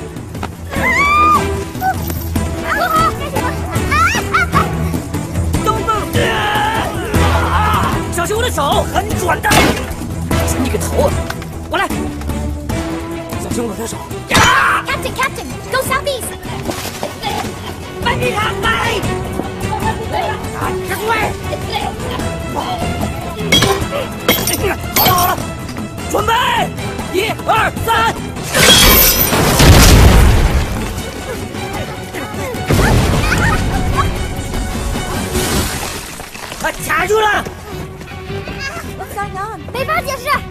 小心我的手，很转的。 是你个头啊！我来。小心我的手。 Captain, go southeast. 慢点啊，慢！这位。 好了，准备，1、2、3。卡住了。 What's going on？ 没法解释。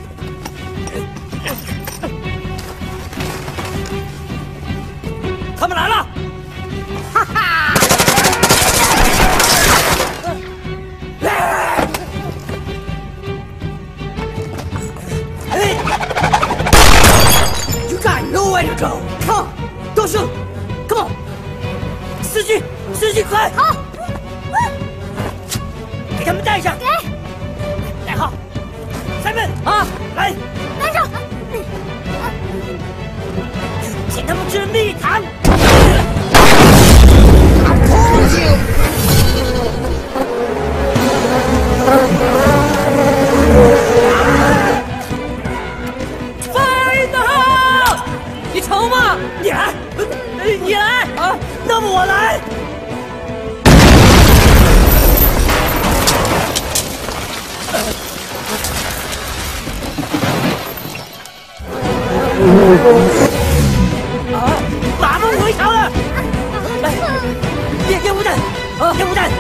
他们来了！ 哈哈！You got nowhere to go. Come on， 都升 ，Come on， 司机，快！ 好。 给他们带上。 给。 带好。Simon 啊， 来。 带上。 请他们吃蜜糖。 Fire！ 你成吗？ 你来，你来啊！那么我来。马上回巢了！来，烟雾弹，烟雾弹！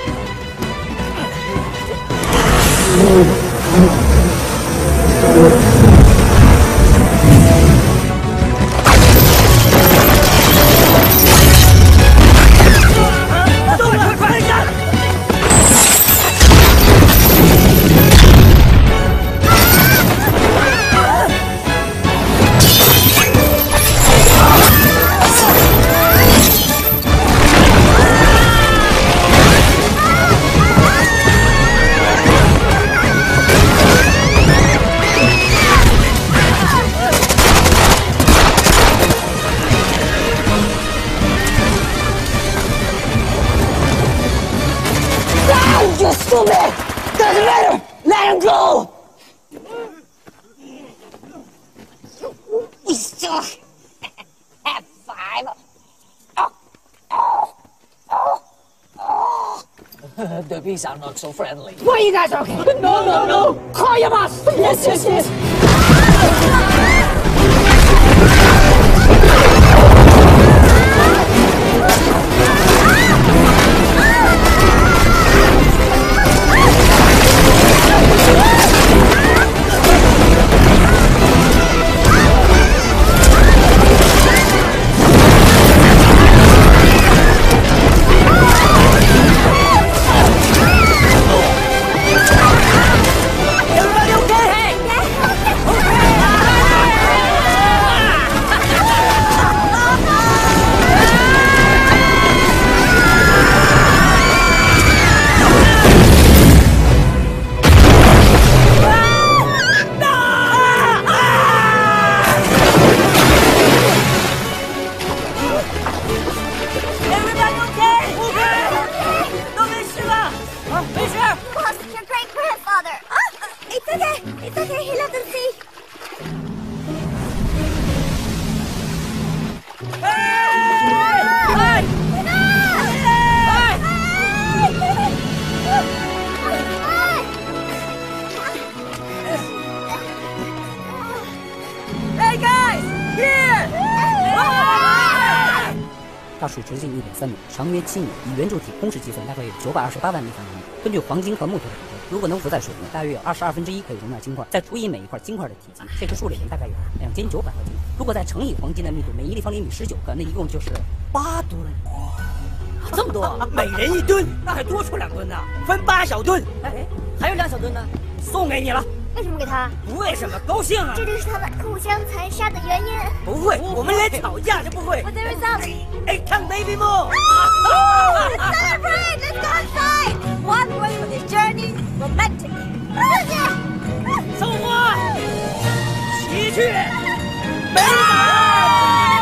快点！ You stupid! Doesn't matter! Let him go! We still have 5. The bees are not so friendly. Why you guys are okay? No! Call your boss! Yes! 大树直径1.3米，长约7米，以圆柱体公式计算，大概有928万立方厘米。根据黄金和木头的比例，如果能浮在水面，大约有1/22可以容纳金块，再除以每一块金块的体积，这个数里面大概有2900毫斤。如果再乘以黄金的密度，每1立方厘米19个，那一共就是8吨。这么多， 每人1吨，那还多出2吨呢，分8小吨。哎，还有2小吨呢，送给你了。 为什么给他？ 不为什么，高兴啊！ 这就是他们互相残杀的原因。 不会，我们连吵架都不会。 But there is something. Hey, come, baby, more. Let's celebrate. Let's go outside. One way for this journey, romantic. 送花，喜鹊，美满。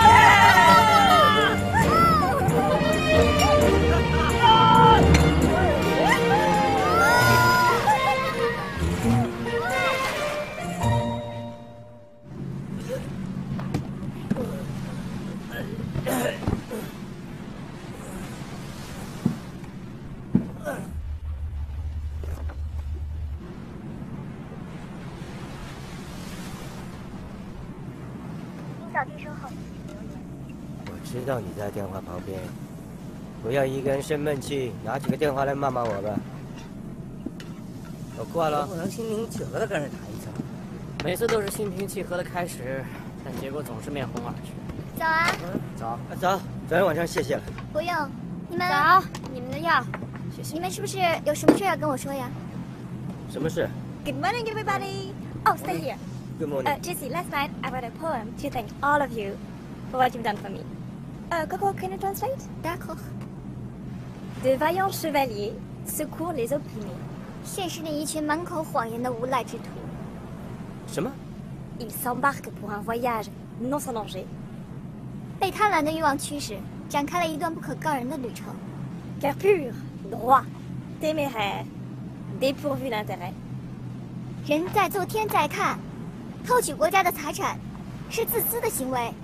我知道你在电话旁边，不要一个人生闷气，拿起个电话来骂骂我吧。我挂了。不能心平气和的跟人谈一次， 每次都是心平气和的开始，但结果总是面红耳赤。 早啊！ 早，早，昨天晚上谢谢了。 不用，你们早，你们的药。 谢谢。 你们是不是有什么事要跟我说呀？ 什么事 Good morning, everybody. Oh, stay here. Good morning. Jessie, last night I wrote a poem to thank all of you for what you've done for me. Coco, can you translate? D'accord. De vaillants chevaliers secourent les opprimés. 现实里一群满口谎言的无赖之徒。 什么 Ils s'embarquent pour un voyage non sans danger. 被贪婪的欲望驱使，展开了一段不可告人的旅程。 Cœur pur, droit, téméraire, dépourvu d'intérêt. 人在做天在看，偷取国家的财产是自私的行为。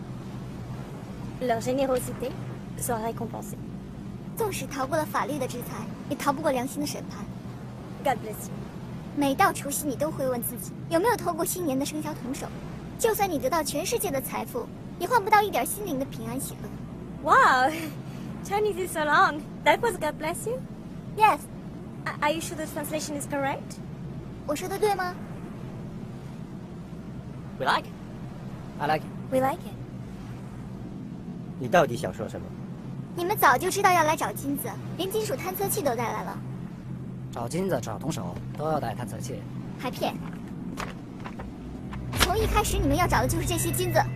Leur générosité sera récompensée. 纵使逃过了法律的制裁，也逃不过良心的审判。 God bless you. 每到除夕，你都会问自己有没有偷过新年的生肖铜手。就算你得到全世界的财富，也换不到一点心灵的平安喜乐。 Wow, Chinese is so long. That was God bless you? Yes. Are you sure the translation is correct? 我说的对吗 We like it. I like it. We like it. 你到底想说什么？ 你们早就知道要来找金子，连金属探测器都带来了。 找金子、找铜手都要带探测器， 还骗！从一开始你们要找的就是这些金子。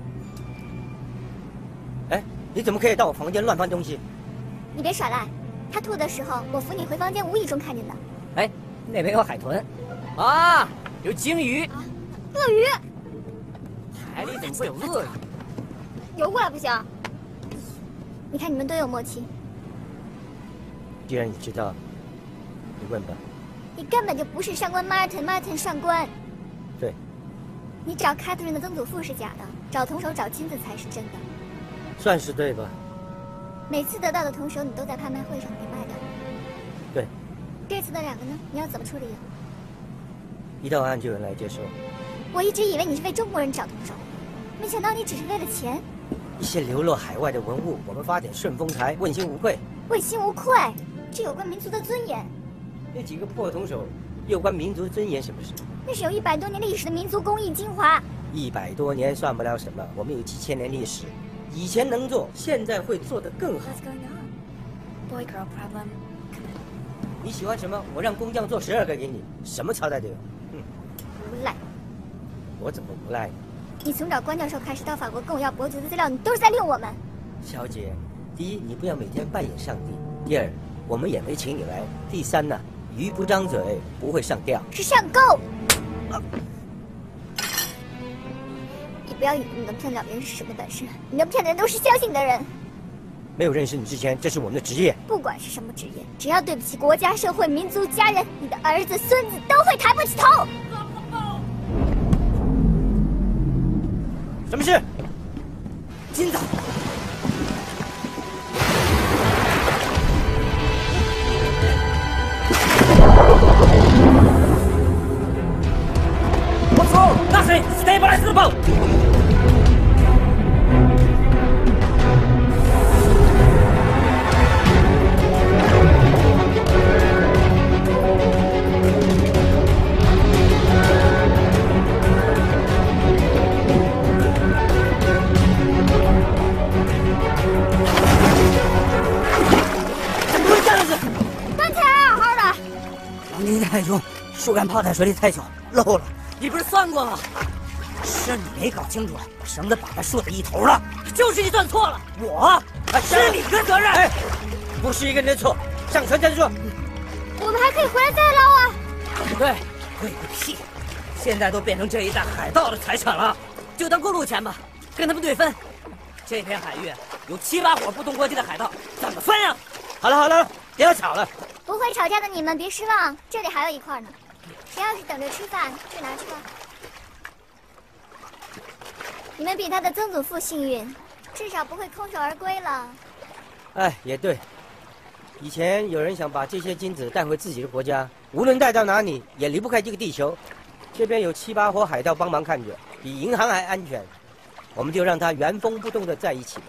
哎，你怎么可以到我房间乱翻东西？ 你别耍赖！他吐的时候，我扶你回房间，无意中看见的。 哎，那边有海豚， 啊，有鲸鱼， 鳄鱼。 海里怎么会有鳄鱼？ 游过来不行。你看你们多有默契。 既然你知道，你问吧。 你根本就不是上官 Martin 上官。 对。 你找 Catherine 的曾祖父是假的，找铜手找金子才是真的。 算是对吧？ 每次得到的铜手你都在拍卖会上给卖掉。 对。 这次的2个呢？你要怎么处理啊？ 一到案就有人来接收。 我一直以为你是为中国人找铜手，没想到你只是为了钱。 一些流落海外的文物，我们发点顺丰财，问心无愧。 问心无愧，这有关民族的尊严。 那几个破铜手，有关民族尊严什么事？ 那是有100多年历史的民族工艺精华。 100多年算不了什么，我们有几千年历史，以前能做，现在会做得更好。 What's going on? Boy girl problem. 你喜欢什么？我让工匠做12个给你，什么朝代都有。 无赖！ 我怎么无赖呢？ 你从找关教授开始到法国跟我要伯爵的资料，你都是在利用我们。 小姐，第一，你不要每天扮演上帝；第二，我们也没请你来；第三呢，鱼不张嘴不会上吊， 是上钩。你不要以为你能骗了别人是什么本事，你能骗的人都是相信的人。 没有认识你之前，这是我们的职业。 不管是什么职业，只要对不起国家、社会、民族、家人，你的儿子、孙子都会抬不起头。 什么事？ 金子。 我操！那谁 ？Stabilize the boat！ 树干泡在水里太久，漏了。你不是算过吗？是你没搞清楚，绳子绑在树的一头了。就是你算错了，我是你的责任。哎，不是一个人的错，上船站住。 我们还可以回来再捞啊。 对，对个屁！现在都变成这一带海盗的财产了，就当过路钱吧，跟他们对分。这片海域有7、8伙不同国籍的海盗，怎么分呀？好了好了，别要吵了。 不会吵架的你们别失望，这里还有一块呢。谁要是等着吃饭，就拿去吧。你们比他的曾祖父幸运，至少不会空手而归了。 哎，也对。以前有人想把这些金子带回自己的国家，无论带到哪里，也离不开这个地球。这边有7、8伙海盗帮忙看着，比银行还安全。我们就让它原封不动的在一起吧。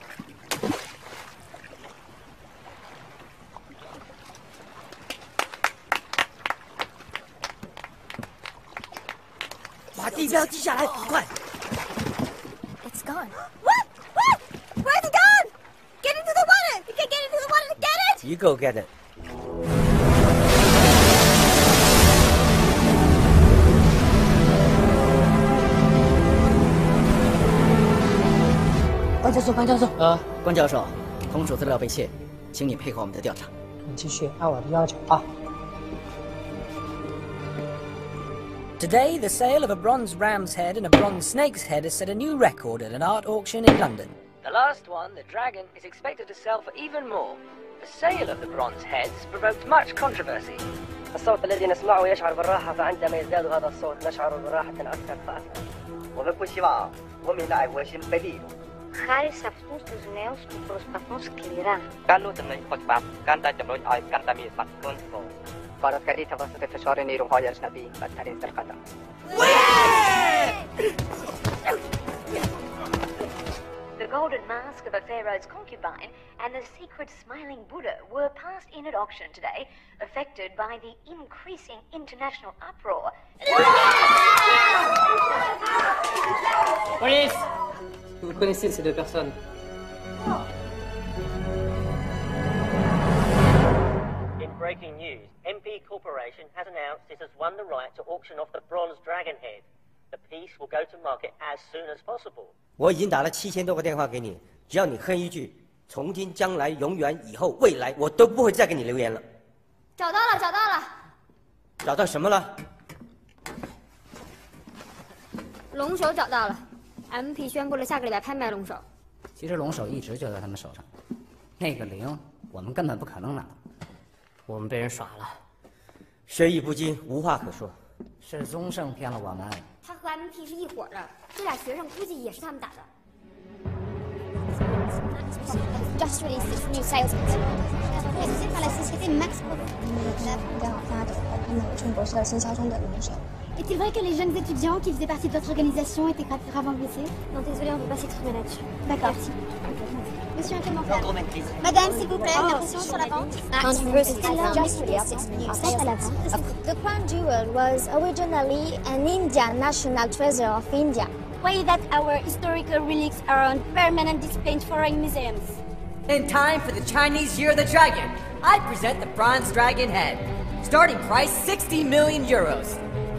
把地标记下来，快 ！It's gone. What? What? Where's it gone? Get into the water! You can't get into the water to get it! You go get it. 关教授。 关教授，同属资料被窃，请你配合我们的调查。 你继续按我的要求啊。 Today, the sale of a bronze ram's head and a bronze snake's head has set a new record at an art auction in London. The last one, the dragon, is expected to sell for even more. The sale of the bronze heads provoked much controversy. الصوت الذي نسمعه يشعر بالراحة فعندما يزداد هذا الصوت نشعر براحة أكثر فأكثر. 我们不希望国民的爱国心被利用。 Hari Sabtu Neus terus papus kelira. ការលួចចំណេញខុសច្បាប់កាន់តែជំរុញឲ្យកាន់តែមានបាត់ធ្ងន់ធ្ងរ قالت كريتا وسط فشار نيرو هاي أجنبي بدترين سرقة. The golden mask of a pharaoh's concubine and the secret smiling Buddha were passed in at auction today, affected by the increasing international uproar. Police! Vous connaissez ces deux personnes? In breaking news, MP Corporation has announced it has won the right to auction off the bronze dragon head. The piece will go to market as soon as possible. 我已经打了7000多个电话给你，只要你哼一句“从今、将来、永远、以后、未来”，我都不会再给你留言了。 找到了，找到了。 找到什么了？ 龙首找到了 ，MP 宣布了下个礼拜拍卖龙首。 其实龙首一直就在他们手上，那个铃我们根本不可能拿到。 我们被人耍了，学艺不精，无话可说。 是宗盛骗了我们。 他和 MP 是一伙的，这俩学生估计也是他们打的。 Just released its new sales executive par la société Max Est-il vrai que les jeunes étudiants qui faisaient partie de votre organisation étaient gravement blessés? Non, désolé, on ne peut pas s'exprimer là-dessus. D'accord. Merci. Monsieur un commentaire. Madame, s'il vous plaît, l'impression sur la vente. Just released its new sales executive. The crown jewel was originally an Indian national treasure of India. Why that our historical relics are on permanent display in foreign museums? In time for the Chinese Year of the Dragon, I present the bronze dragon head. Starting price 60 million euros.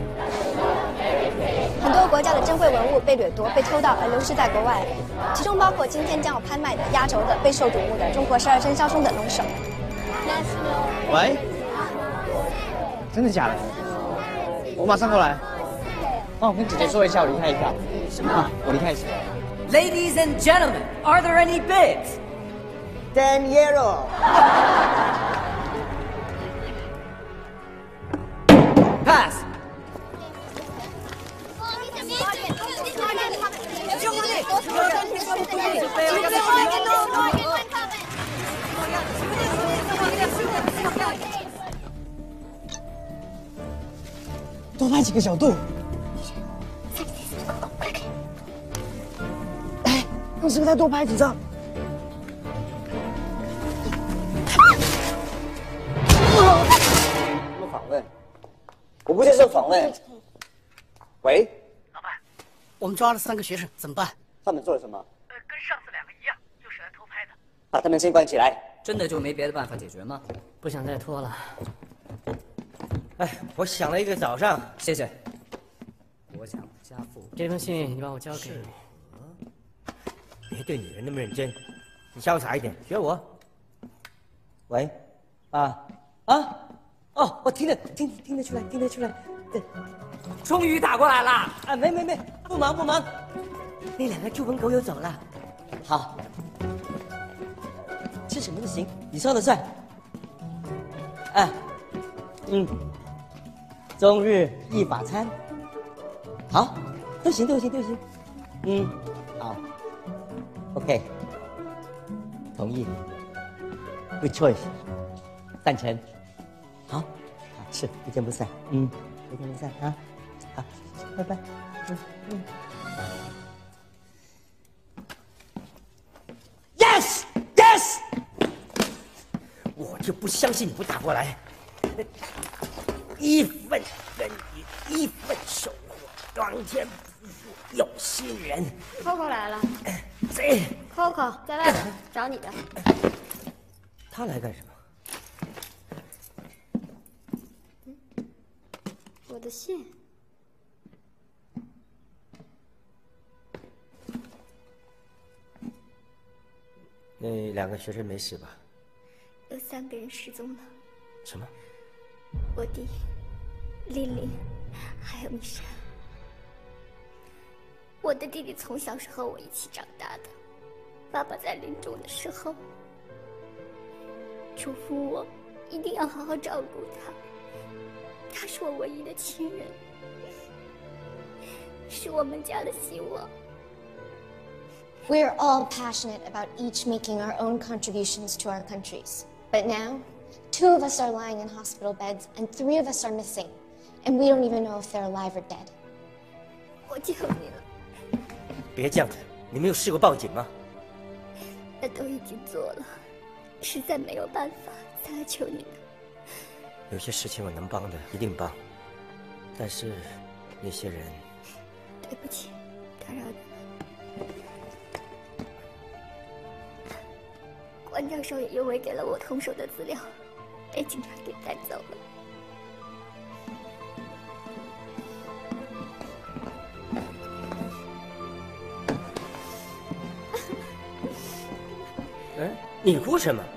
很多国家的珍贵文物被掠夺、被偷盗而流失在国外，其中包括今天将要拍卖的压轴的、备受瞩目的中国12生肖中的龙首。 喂，真的假的？我马上过来。帮我跟姐姐说一下，我离开一下。啊，我离开一下。 Ladies and gentlemen, are there any bids? 10 euro. Pass. 多拍几个角度。哎，让师傅再多拍几张。 什么访问？我不接受访问。喂， 老板，我们抓了3个学生，怎么办？ 他们做了什么？ 跟上次2个一样，就是来偷拍的。 把他们先关起来。 真的就没别的办法解决吗？ 不想再拖了。 哎，我想了一个早上。 谢谢。我想家父。 这封信你帮我交给。 别对女人那么认真，你潇洒一点，学我。喂，哦，我听得出来，对， 终于打过来了。 啊，没，不忙。那2个猪朋狗友走了。好，吃什么都行，你说了算。中日一法餐。好，都行。好 ，OK， 同意 ，Good choice， 赞成。好，吃，不见不散。不见不散啊！好，拜拜。Yes， 我就不相信你不打过来。一份耕耘一份收获，光天不负有心人。 Coco 来了。 谁 ？Coco 在外面找你的。 他来干什么？ 我的信。 那2个学生没事吧？ 有3个人失踪了。 什么？ 我弟、丽丽，还有米莎。我的弟弟从小是和我一起长大的，爸爸在临终的时候嘱咐我一定要好好照顾他，他是我唯一的亲人，是我们家的希望。 We're all passionate about each making our own contributions to our countries. But now, 2 of us are lying in hospital beds and 3 of us are missing. And we don't even know if they're alive or dead. 我求你了。 别这样子，你没有试过报警吗？ 那都已经做了，实在没有办法才来求你的。 有些事情我能帮的一定帮，但是那些人…… 对不起，打扰你了。关教授也有违给了我同手的资料，被警察给带走了。 你哭什么？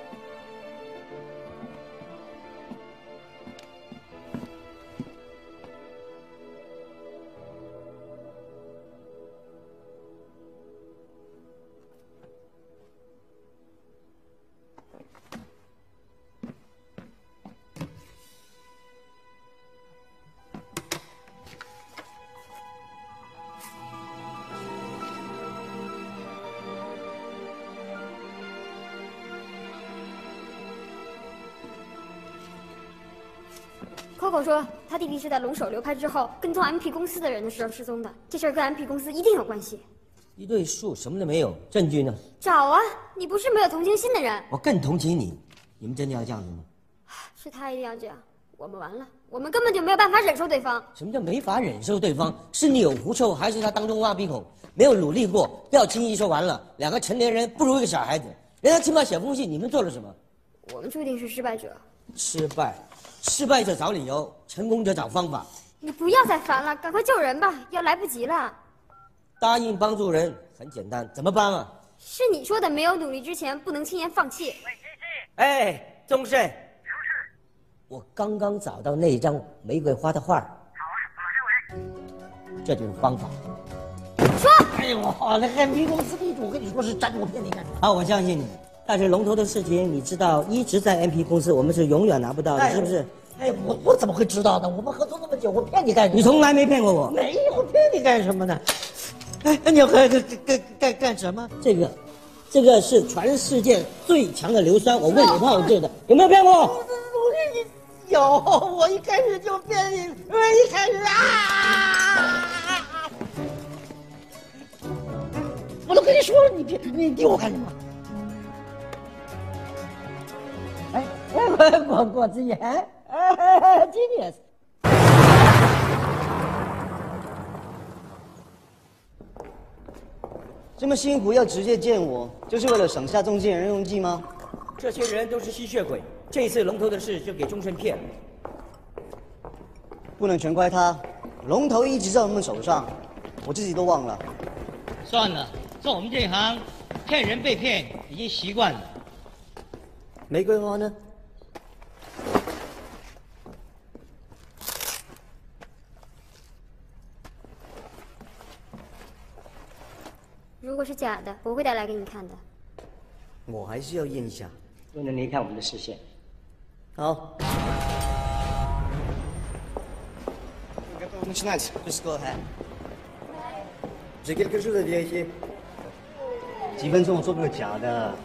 Coco 说，他弟弟是在龙首流拍之后跟踪 MP 公司的人的时候失踪的，这事儿跟 MP 公司一定有关系。 一对数，什么都没有，证据呢？ 找啊！你不是没有同情心的人。 我更同情你。你们真的要这样子吗？ 是他一定要这样，我们完了，我们根本就没有办法忍受对方。 什么叫没法忍受对方？是你有狐臭，还是他当中挖鼻孔？没有努力过，不要轻易说完了。2个成年人不如一个小孩子，人家起码写封信，你们做了什么？ 我们注定是失败者。 失败者找理由，成功者找方法。 你不要再烦了，赶快救人吧，要来不及了。 答应帮助人很简单，怎么帮啊？ 是你说的，没有努力之前不能轻言放弃。 哎，钟盛，我刚刚找到那张玫瑰花的画。这就是方法。 说。 哎呦，那 MP 公司地主跟你说是真，我骗你干什么？ 好，我相信你。但是龙头的事情，你知道，一直在 MP 公司，我们是永远拿不到的，是不是？ 哎，我怎么会知道呢？我们合作那么久，我骗你干什么？ 你从来没骗过我。 没有，骗你干什么呢？哎，你要干什么？ 这个是全世界最强的硫酸，我为你炮制的，有没有骗我？ 有，我一开始就骗你，我一开始我都跟你说了，你逼我干什么？果子盐，genius。 这么辛苦要直接见我，就是为了省下中间人用计吗？ 这些人都是吸血鬼，这次龙头的事就给钟盛骗了。 不能全怪他，龙头一直在我们手上，我自己都忘了。 算了，做我们这一行，骗人被骗已经习惯了。 玫瑰花呢？ 如果是假的，不会带来给你看的。 我还是要验一下， 不能离开我们的视线。 好。Начинать. Just go ahead. J'ai quelque chose à vérifier. 几分钟我做不了假的。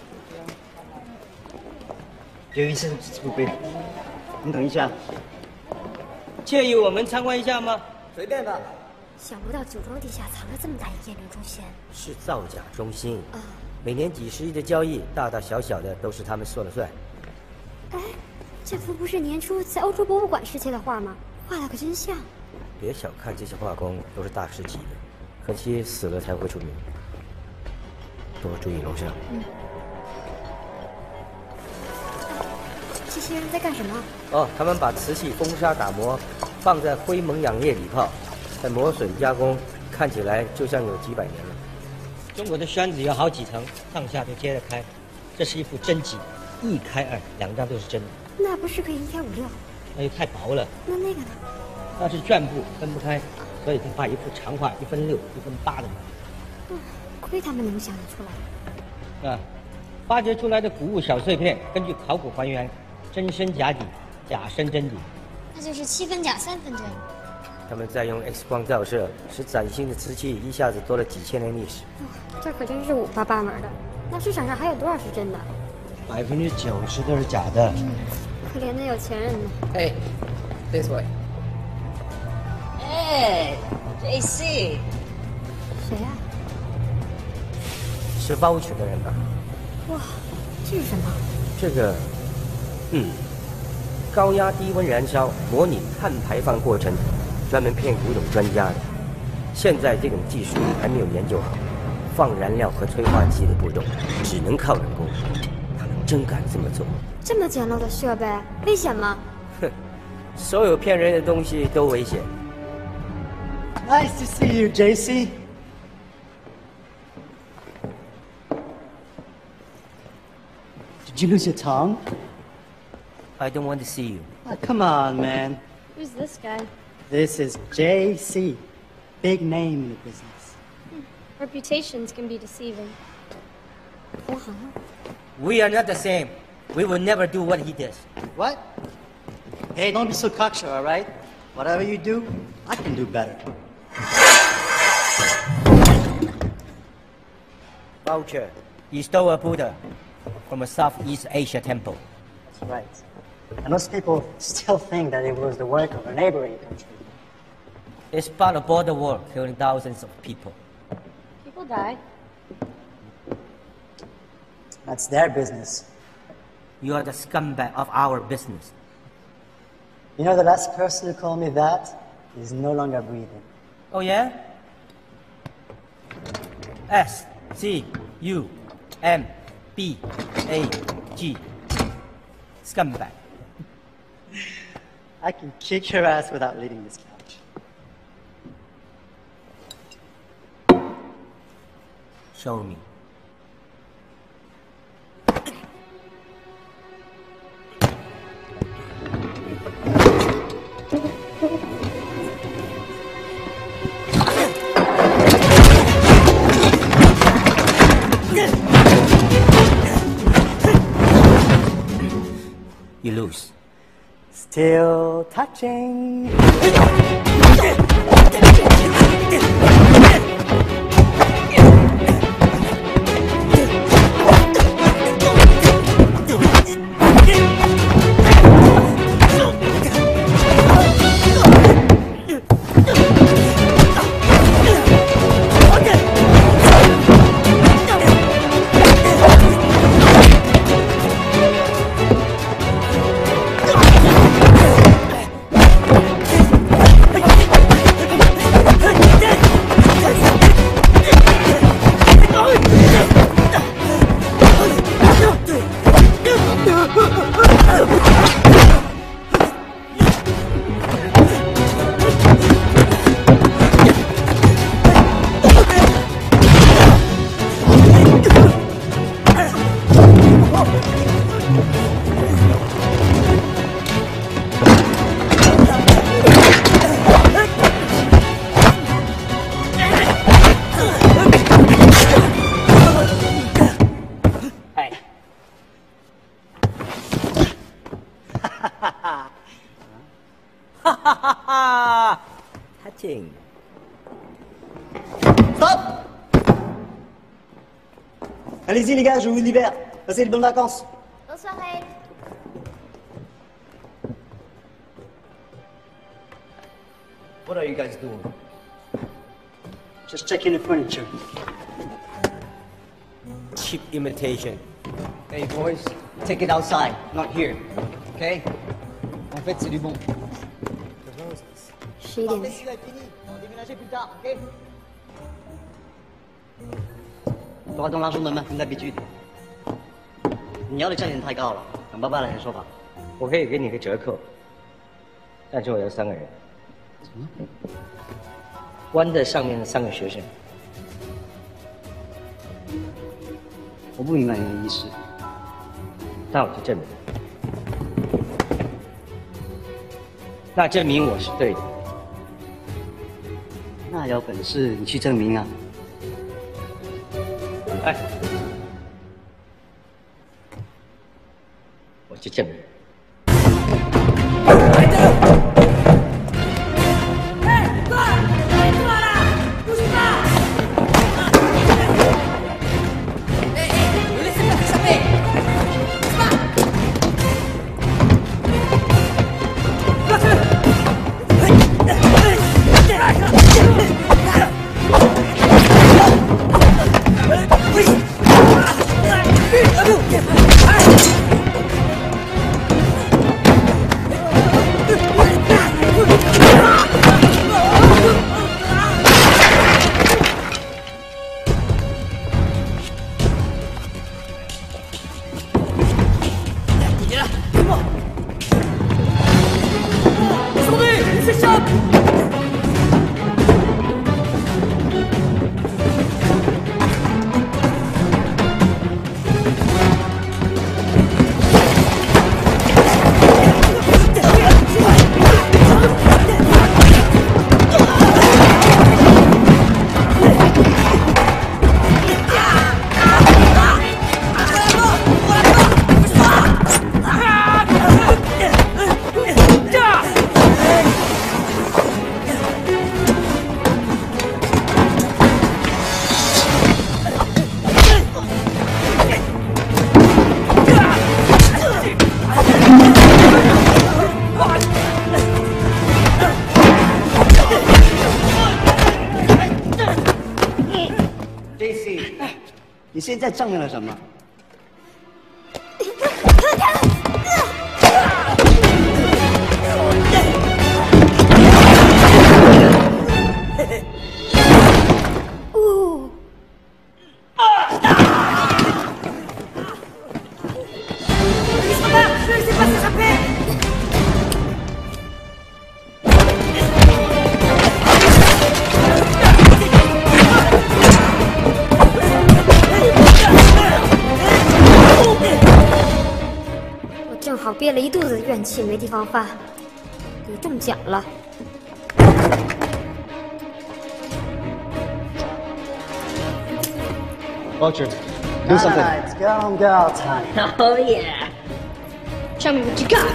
有一次不背，你等一下。 介意我们参观一下吗？ 随便吧。 想不到酒庄底下藏了这么大一验证中心。 是造假中心。每年几十亿的交易，大大小小的都是他们说了算。 哎，这幅不是年初在欧洲博物馆失窃的画吗？画的可真像。 别小看这些画工，都是大师级的，可惜死了才会出名。多注意楼上。 这些人在干什么？ 哦，他们把瓷器风沙打磨，放在灰蒙氧液里泡，再磨损加工，看起来就像有几百年了。 中国的宣纸有好几层，上下都揭得开。这是一副真迹，一开二，2张都是真的。 那不是可以1开5六？ 那就太薄了。 那个呢？ 那是绢布，分不开，所以他把一幅长画1分6、1分8的卖。 亏他们能想得出来。 发掘出来的古物小碎片，根据考古还原，真深假底，假深真底。 那就是7分假3分真。 他们再用 X 光照射，使崭新的瓷器一下子多了几千年历史。 这可真是五花八门的。那市场上还有多少是真的 ？90%都是假的。 可怜的有钱人呢。 Hey, this way. Hey, JC. 谁呀？ 是 voucher 的人吧？ 哇，这是什么？ 这个，高压低温燃烧，模拟碳排放过程，专门骗古董专家的。现在这种技术还没有研究好，放燃料和催化剂的步骤只能靠人工。他们真敢这么做？ 这么简陋的设备，危险吗？ 哼，所有骗人的东西都危险。 Nice to see you, JC. Did you lose your tongue? I don't want to see you. Oh, come on, man. Who's this guy? This is JC. Big name in the business. Reputations can be deceiving. We are not the same. We will never do what he does. What? Hey, don't be so cocksure, all right? Whatever you do, I can do better. Voucher, you stole a Buddha from a Southeast Asia temple. That's right. And those people still think that it was the work of a neighboring country. It's part of border war, killing thousands of people. People die. That's their business. You are the scumbag of our business. You know, the last person who called me that is no longer breathing. Oh, yeah? S-C-U-M-B-A-G. Scumbag. I can kick your ass without leaving this couch. Show me. You lose. Still touching. thing. Stop! Allez-y les gars, je vous libère. Passez de bonnes vacances. Bonne soirée. What are you guys doing? Just checking the furniture. Cheap imitation. Hey boys, take it outside, not here. Okay? En fait, c'est du bon. Cheating. Ici, là, fini. On va déménager plus tard, ok? T'auras ton argent demain, comme d'habitude。你要的价钱太高了，等爸爸来说吧。 我可以给你个折扣，但是我要3个人。 什么？ 关在上面的3个学生。 我不明白你的意思。 那我就证明。那证明我是对的。 那有本事你去证明啊！ 哎，我去证明。 你现在证明了什么？ 正好憋了一肚子怨气，没地方发，给中奖了。 Vulture, do something. It's girl girl time. Oh yeah. Show me what you got.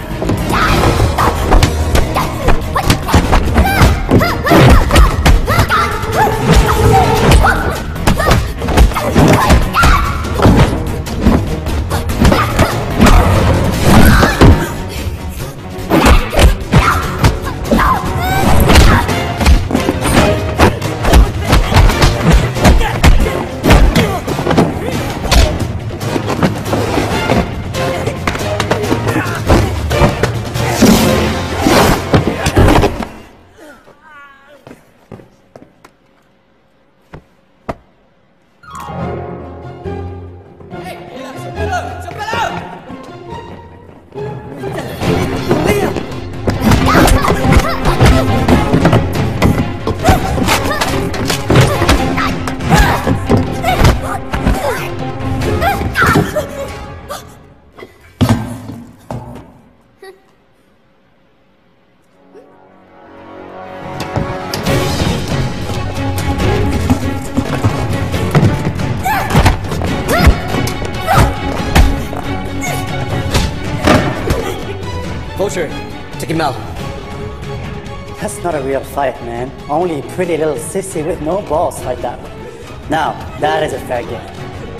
Vulture, take him out. That's not a real fight, man. Only a pretty little sissy with no balls fight that one. Now, that is a fair game.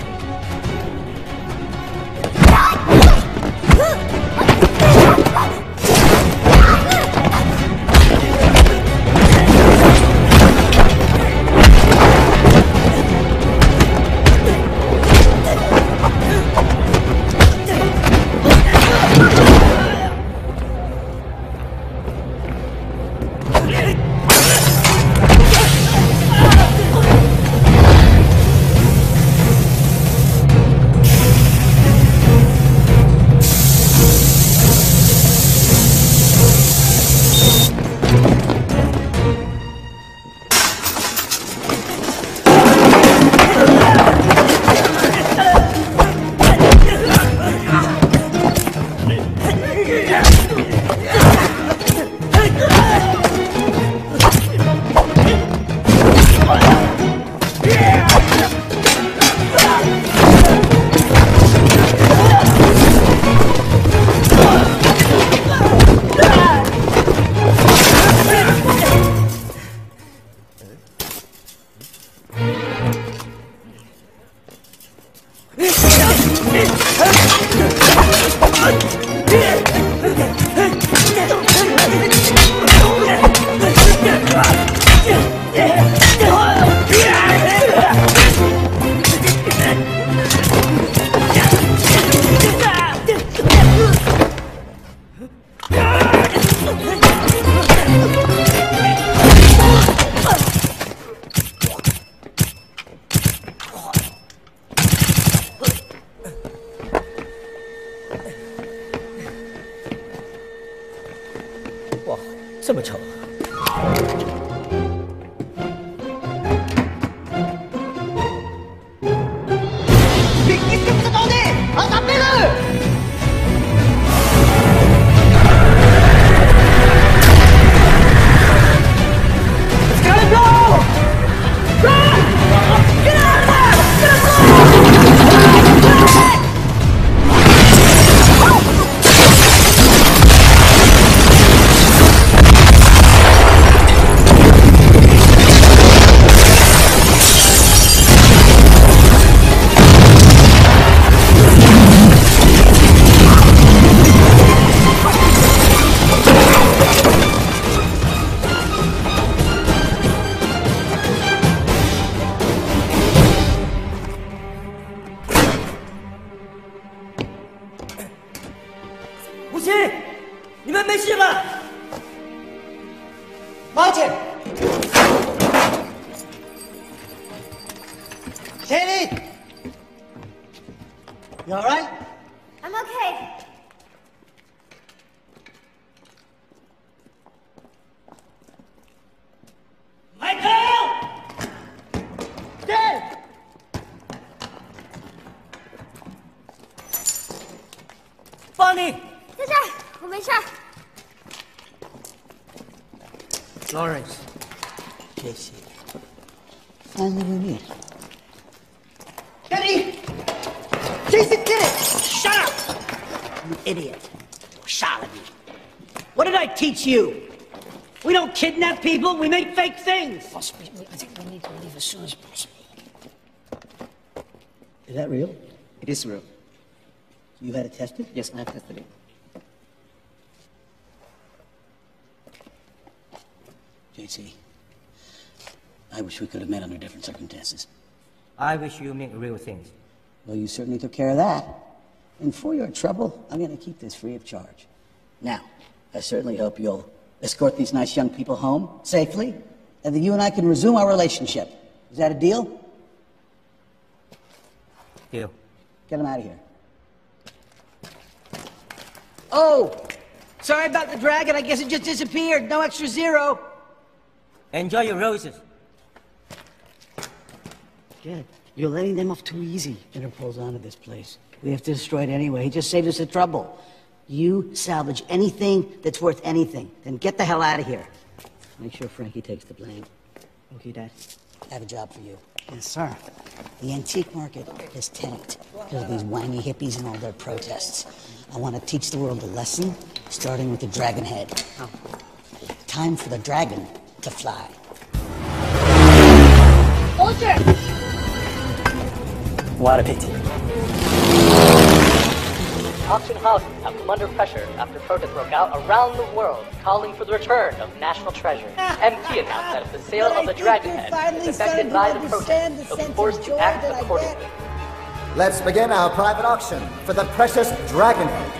这么丑。 Qu'est-ce que vous attendez? Attrapez-le! It's gotta go! Run! Get out of there! Get us 母亲，你们没事吧？ 妈姐 Shady! You alright? I'm okay. Michael! Dad! Bonnie! 在这儿，我没事儿。 Lawrence. JC. Finally we meet. Eddie! Jason did it! Shut up! You idiot. Shalaby. What did I teach you? We don't kidnap people, we make fake things. Boss, I think we need to leave as soon as possible. Is that real? It is real. You had it tested? Yes, I have tested it. JC, I wish we could have met under different circumstances. I wish you meant real things. Well, you certainly took care of that. And for your trouble, I'm going to keep this free of charge. Now, I certainly hope you'll escort these nice young people home safely, and that you and I can resume our relationship. Is that a deal? Deal. Get them out of here. Oh! Sorry about the dragon, I guess it just disappeared. No extra zero. Enjoy your roses. Jed, you're letting them off too easy. Interpol's onto this place. We have to destroy it anyway. He just saved us the trouble. You salvage anything that's worth anything, then get the hell out of here. Make sure Frankie takes the blame. Okay, Dad? I have a job for you. Yes, sir. The antique market is tanked because of these whiny hippies and all their protests. I want to teach the world a lesson, starting with the dragon head. time for the dragon to fly. Soldier! What a pity. Auction houses have come under pressure after protests broke out around the world, calling for the return of national treasure. MP announced that if the sale of the Dragon Head is affected by the protest, they'll be forced to act accordingly. Let's begin our private auction for the precious Dragon Head.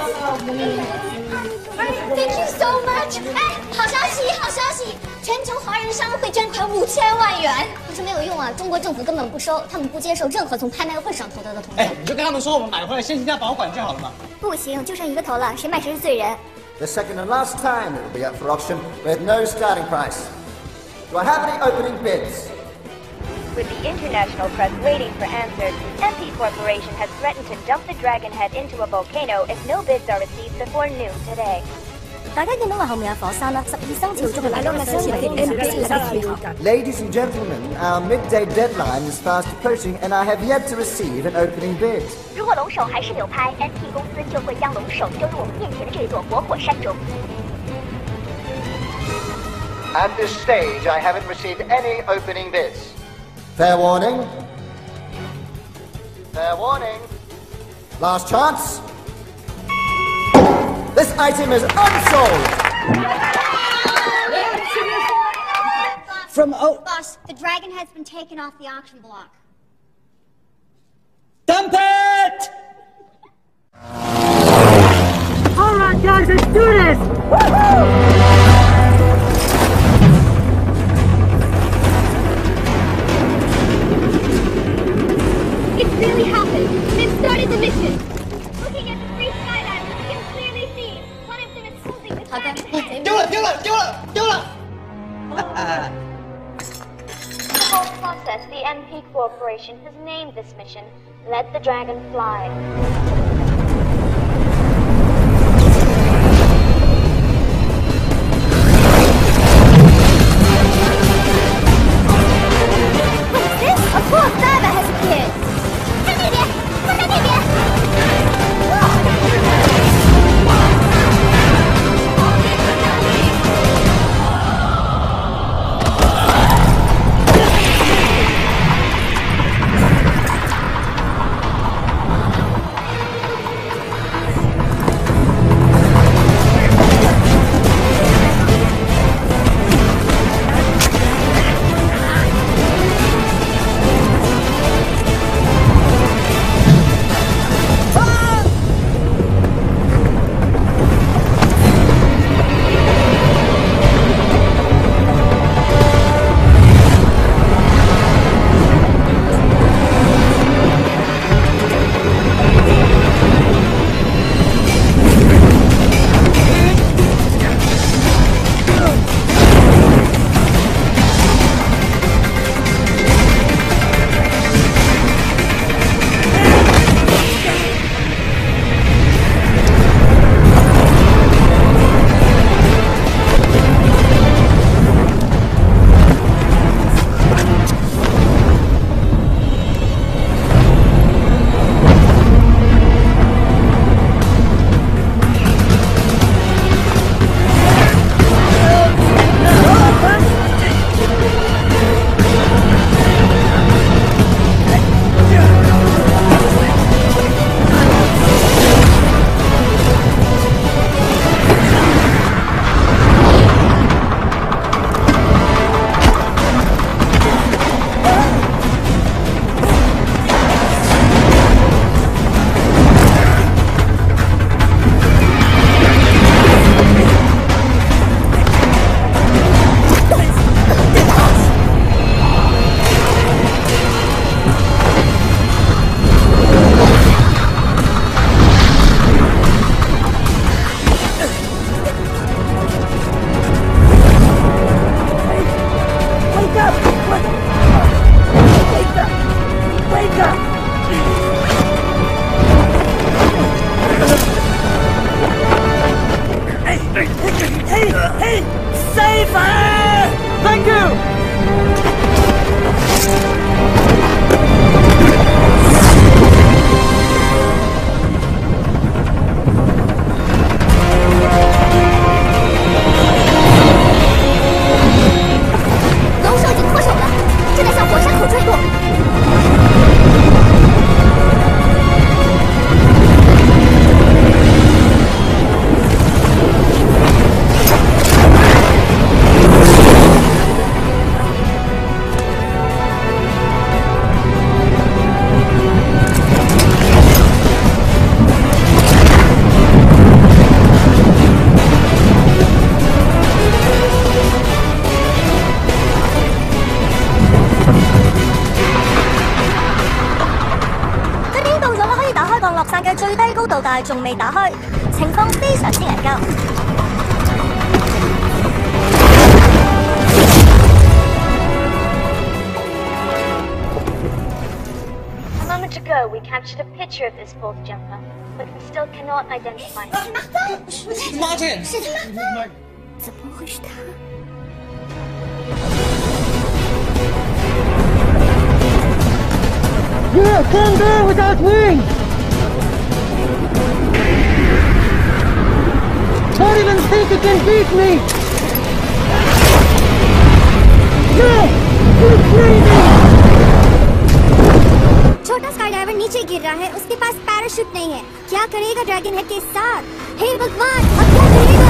Thank you so much！ 哎，好消息，好消息！全球华人商会捐款5000万元。可是没有用啊，中国政府根本不收，他们不接受任何从拍卖会上投得的铜钱。 哎，你就跟他们说我们买回来先进家保管就好了嘛。 不行，就剩一个头了，谁买谁是罪人。 The second and last time it will be up for auction with no starting price. Do I have any opening bids? With the international press waiting for answers, MP Corporation has threatened to dump the Dragon Head into a volcano if no bids are received before noon today. 大家見到我後面有火山啦，12生肖中嘅兩個生肖嘅 MP 生肖。 Ladies and gentlemen, our midday deadline is fast approaching and I have yet to receive an opening bid. 如果龙首還是流拍 ，MP 公司就會將龍首丟入我們面前的這座活火山中。 At this stage, I haven't received any opening bids. Fair warning. Fair warning. Last chance. This item is unsold. Boss, the dragon has been taken off the auction block. Dump it! All right, guys, let's do this! Woohoo! It's really happened. They've started the mission. Looking at the three skydivers, we can clearly see one of them is holding the dragon head. 丢了，丢了，丢了，丢了！ The whole process, the MP Corporation has named this mission, Let the Dragon Fly. What's this? A fourth diver has appeared. 看那边，快看那边！ What's 山嘅最低高度，但係仲未打開，情況非常之危急。A moment ago, we captured a picture of this fourth jumper, but we still cannot identify him. Martin! 怎么会是他？ You can't go without wings! Don't even think you can beat me! No! You're crazy! छोटा sky diver नीचे गिर रहा है, उसके पास पैराशूट नहीं है। क्या करेगा ड्रैगन हेड के साथ? हे भगवान, अब क्या करेगा?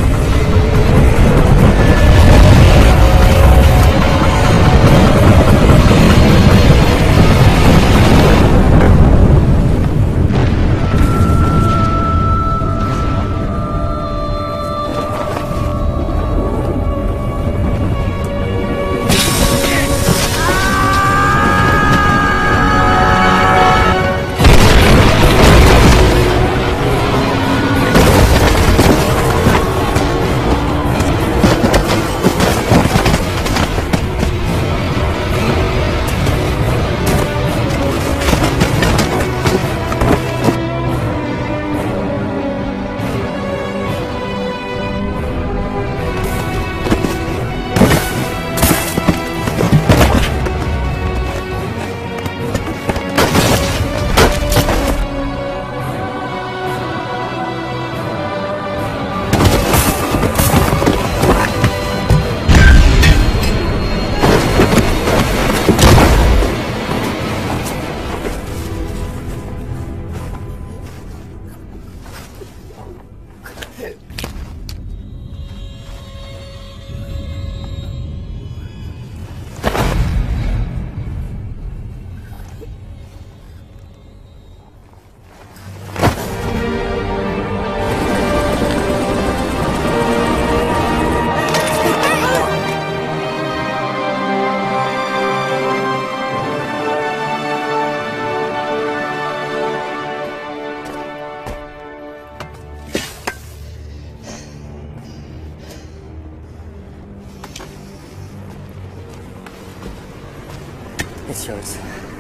It's yours.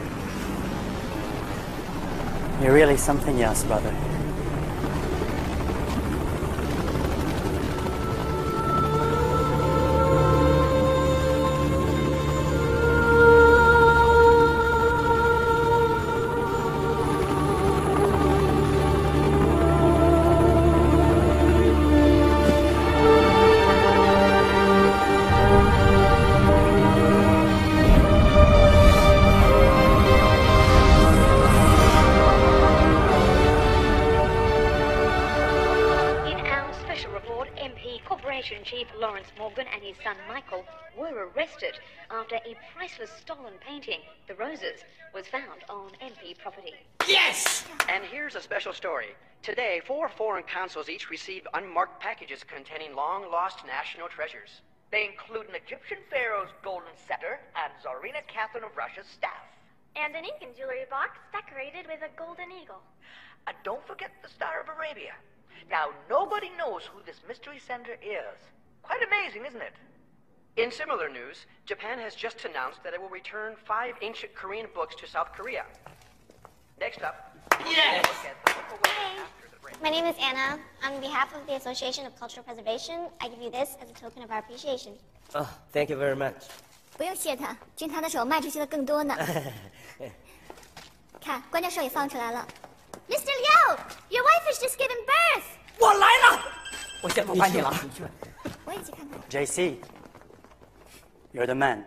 You're really something else, brother. Chief Lawrence Morgan and his son Michael were arrested after a priceless stolen painting, The Roses, was found on MP property. Yes! And here's a special story. Today, 4 foreign consuls each received unmarked packages containing long-lost national treasures. They include an Egyptian pharaoh's golden scepter and Tsarina Catherine of Russia's staff. And an Incan jewelry box decorated with a golden eagle. And don't forget the Star of Arabia. Now, nobody knows who this mystery sender is. Quite amazing, isn't it? In similar news, Japan has just announced that it will return 5 ancient Korean books to South Korea. Next up, yes! My name is Anna. On behalf of the Association of Cultural Preservation, I give you this as a token of our appreciation. Oh, thank you very much. 不用谢他，经他的手卖出去的更多呢。看，关教授也放出来了。Mr. Liu, your wife has just given birth. 我来了，我先不管你了。 我也去看看。 JC, you're the man.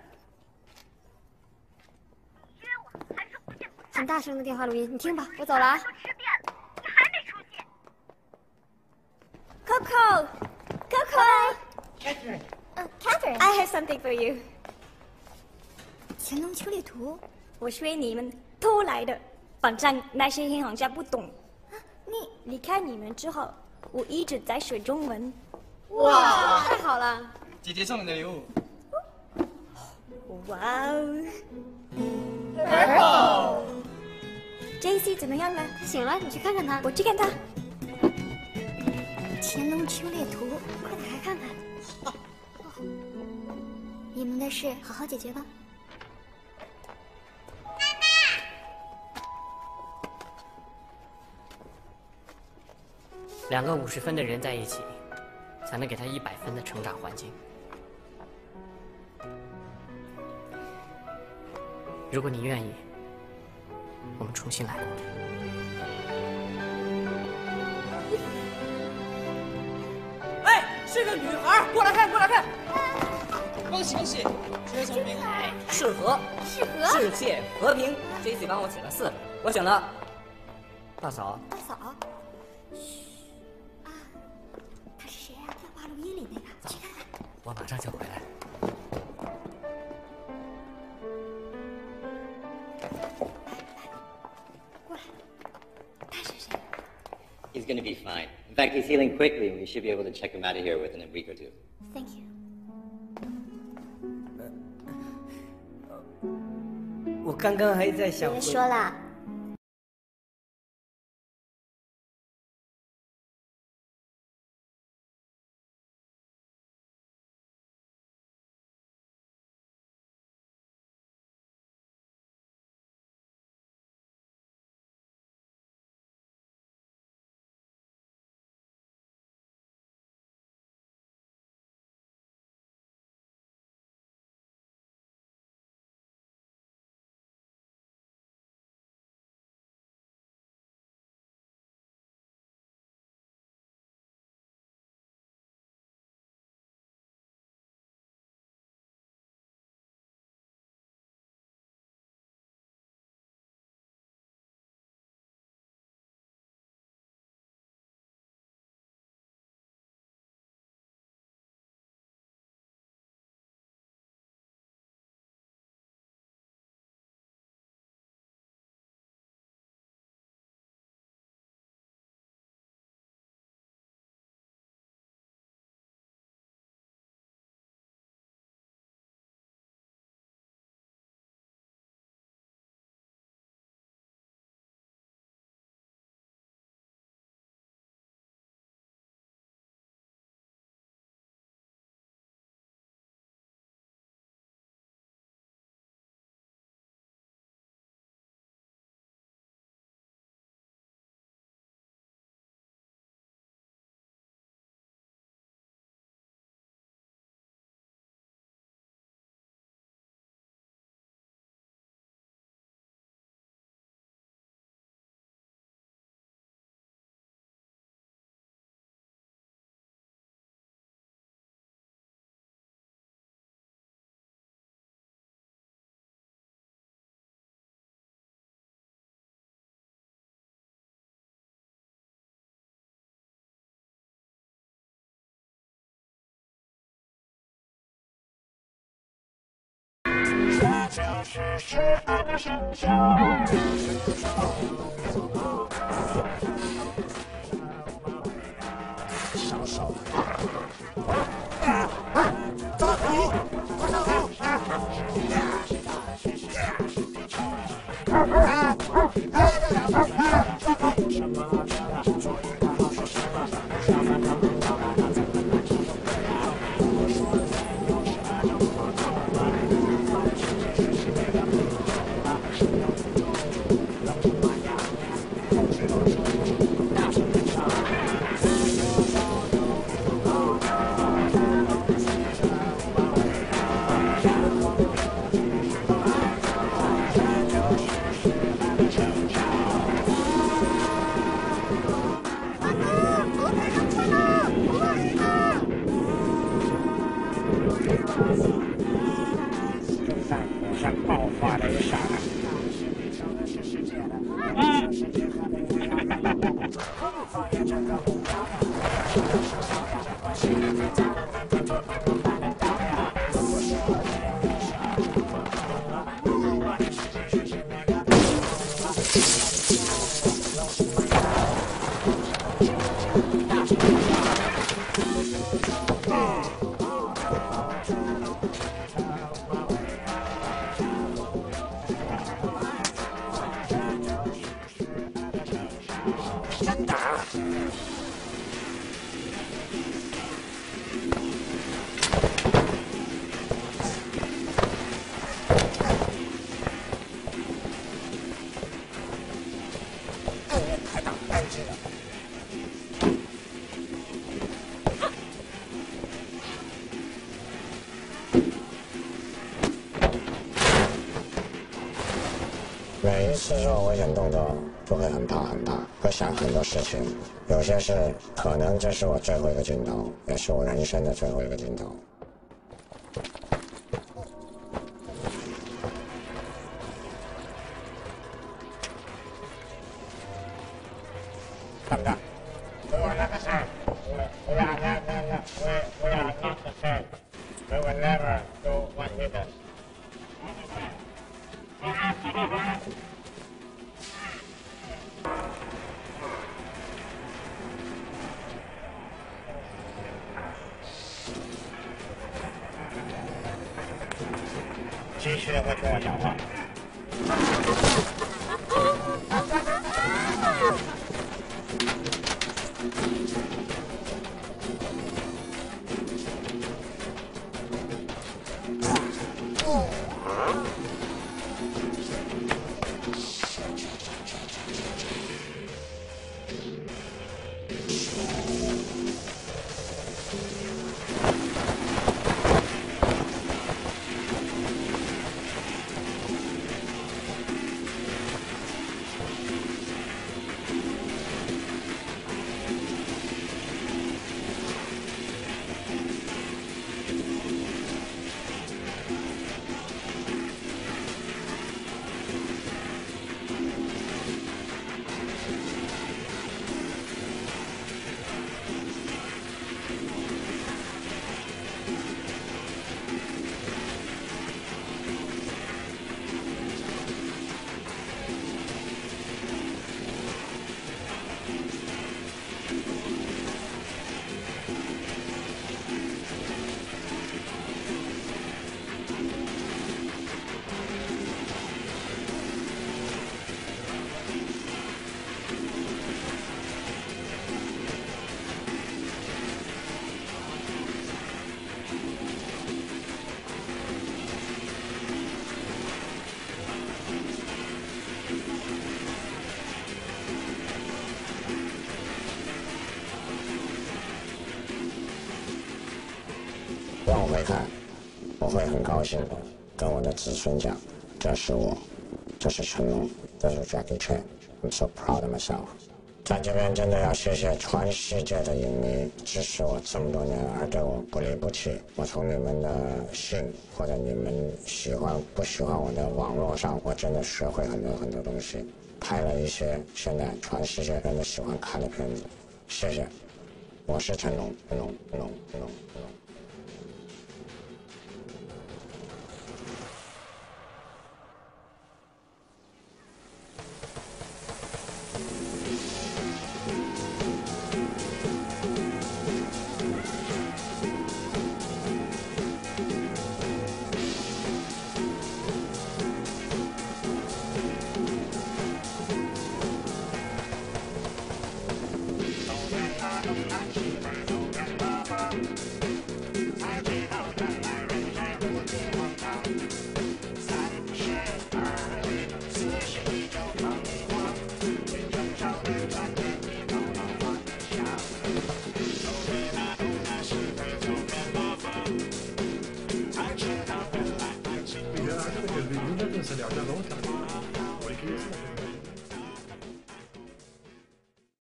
很大声的电话录音，你听吧，我走了啊。Coco, Catherine. Catherine, I have something for you. 乾隆修理图， 我是为你们偷来的，反正那些银行家不懂。 你离开你们之后，我一直在学中文。 哇，太好了！ 姐姐送你的礼物。 哇哦！ JC 怎么样了？ 他醒了，你去看看他。 我去看他。 乾隆秋猎图， 快打开看看。 你们的事好好解决吧。 2个50分的人在一起，才能给他100分的成长环境。如果你愿意，我们重新来过。 哎，是个女孩，过来看，过来看！恭喜恭喜，学聪明， 适合，世界和平。JC 帮我起了4个，我选了大嫂。 大嫂，嘘啊，他是谁啊？在花录音里那个，去看看。 我马上就回来。 过来，他是谁 He's going to be fine. In fact, he's healing quickly, and we should be able to check him out of here within a week or 2. ？Thank you。 我刚刚还在想， 别说了。 就是十二个生肖。小手。抓狗！ 真打。太打太极了。 每一次做危险动作都会很怕很怕，会想很多事情。有些事可能这是我最后一个镜头，也是我人生的最后一个镜头。看不到。We will never say. We are not the same. We will never do what he does. 继续会跟我讲话。让我回看，我会很高兴的跟我的子孙讲，这是我，这是成龙，这是 Jackie Chan。I'm so proud of myself。在这边真的要谢谢全世界的影迷支持我这么多年，而对我不离不弃。我从你们的信或者你们喜欢不喜欢我的网络上，我真的学会很多很多东西，拍了一些现在全世界人都喜欢看的片子。谢谢，我是成龙，成龙。 是聊天楼上，我的意思。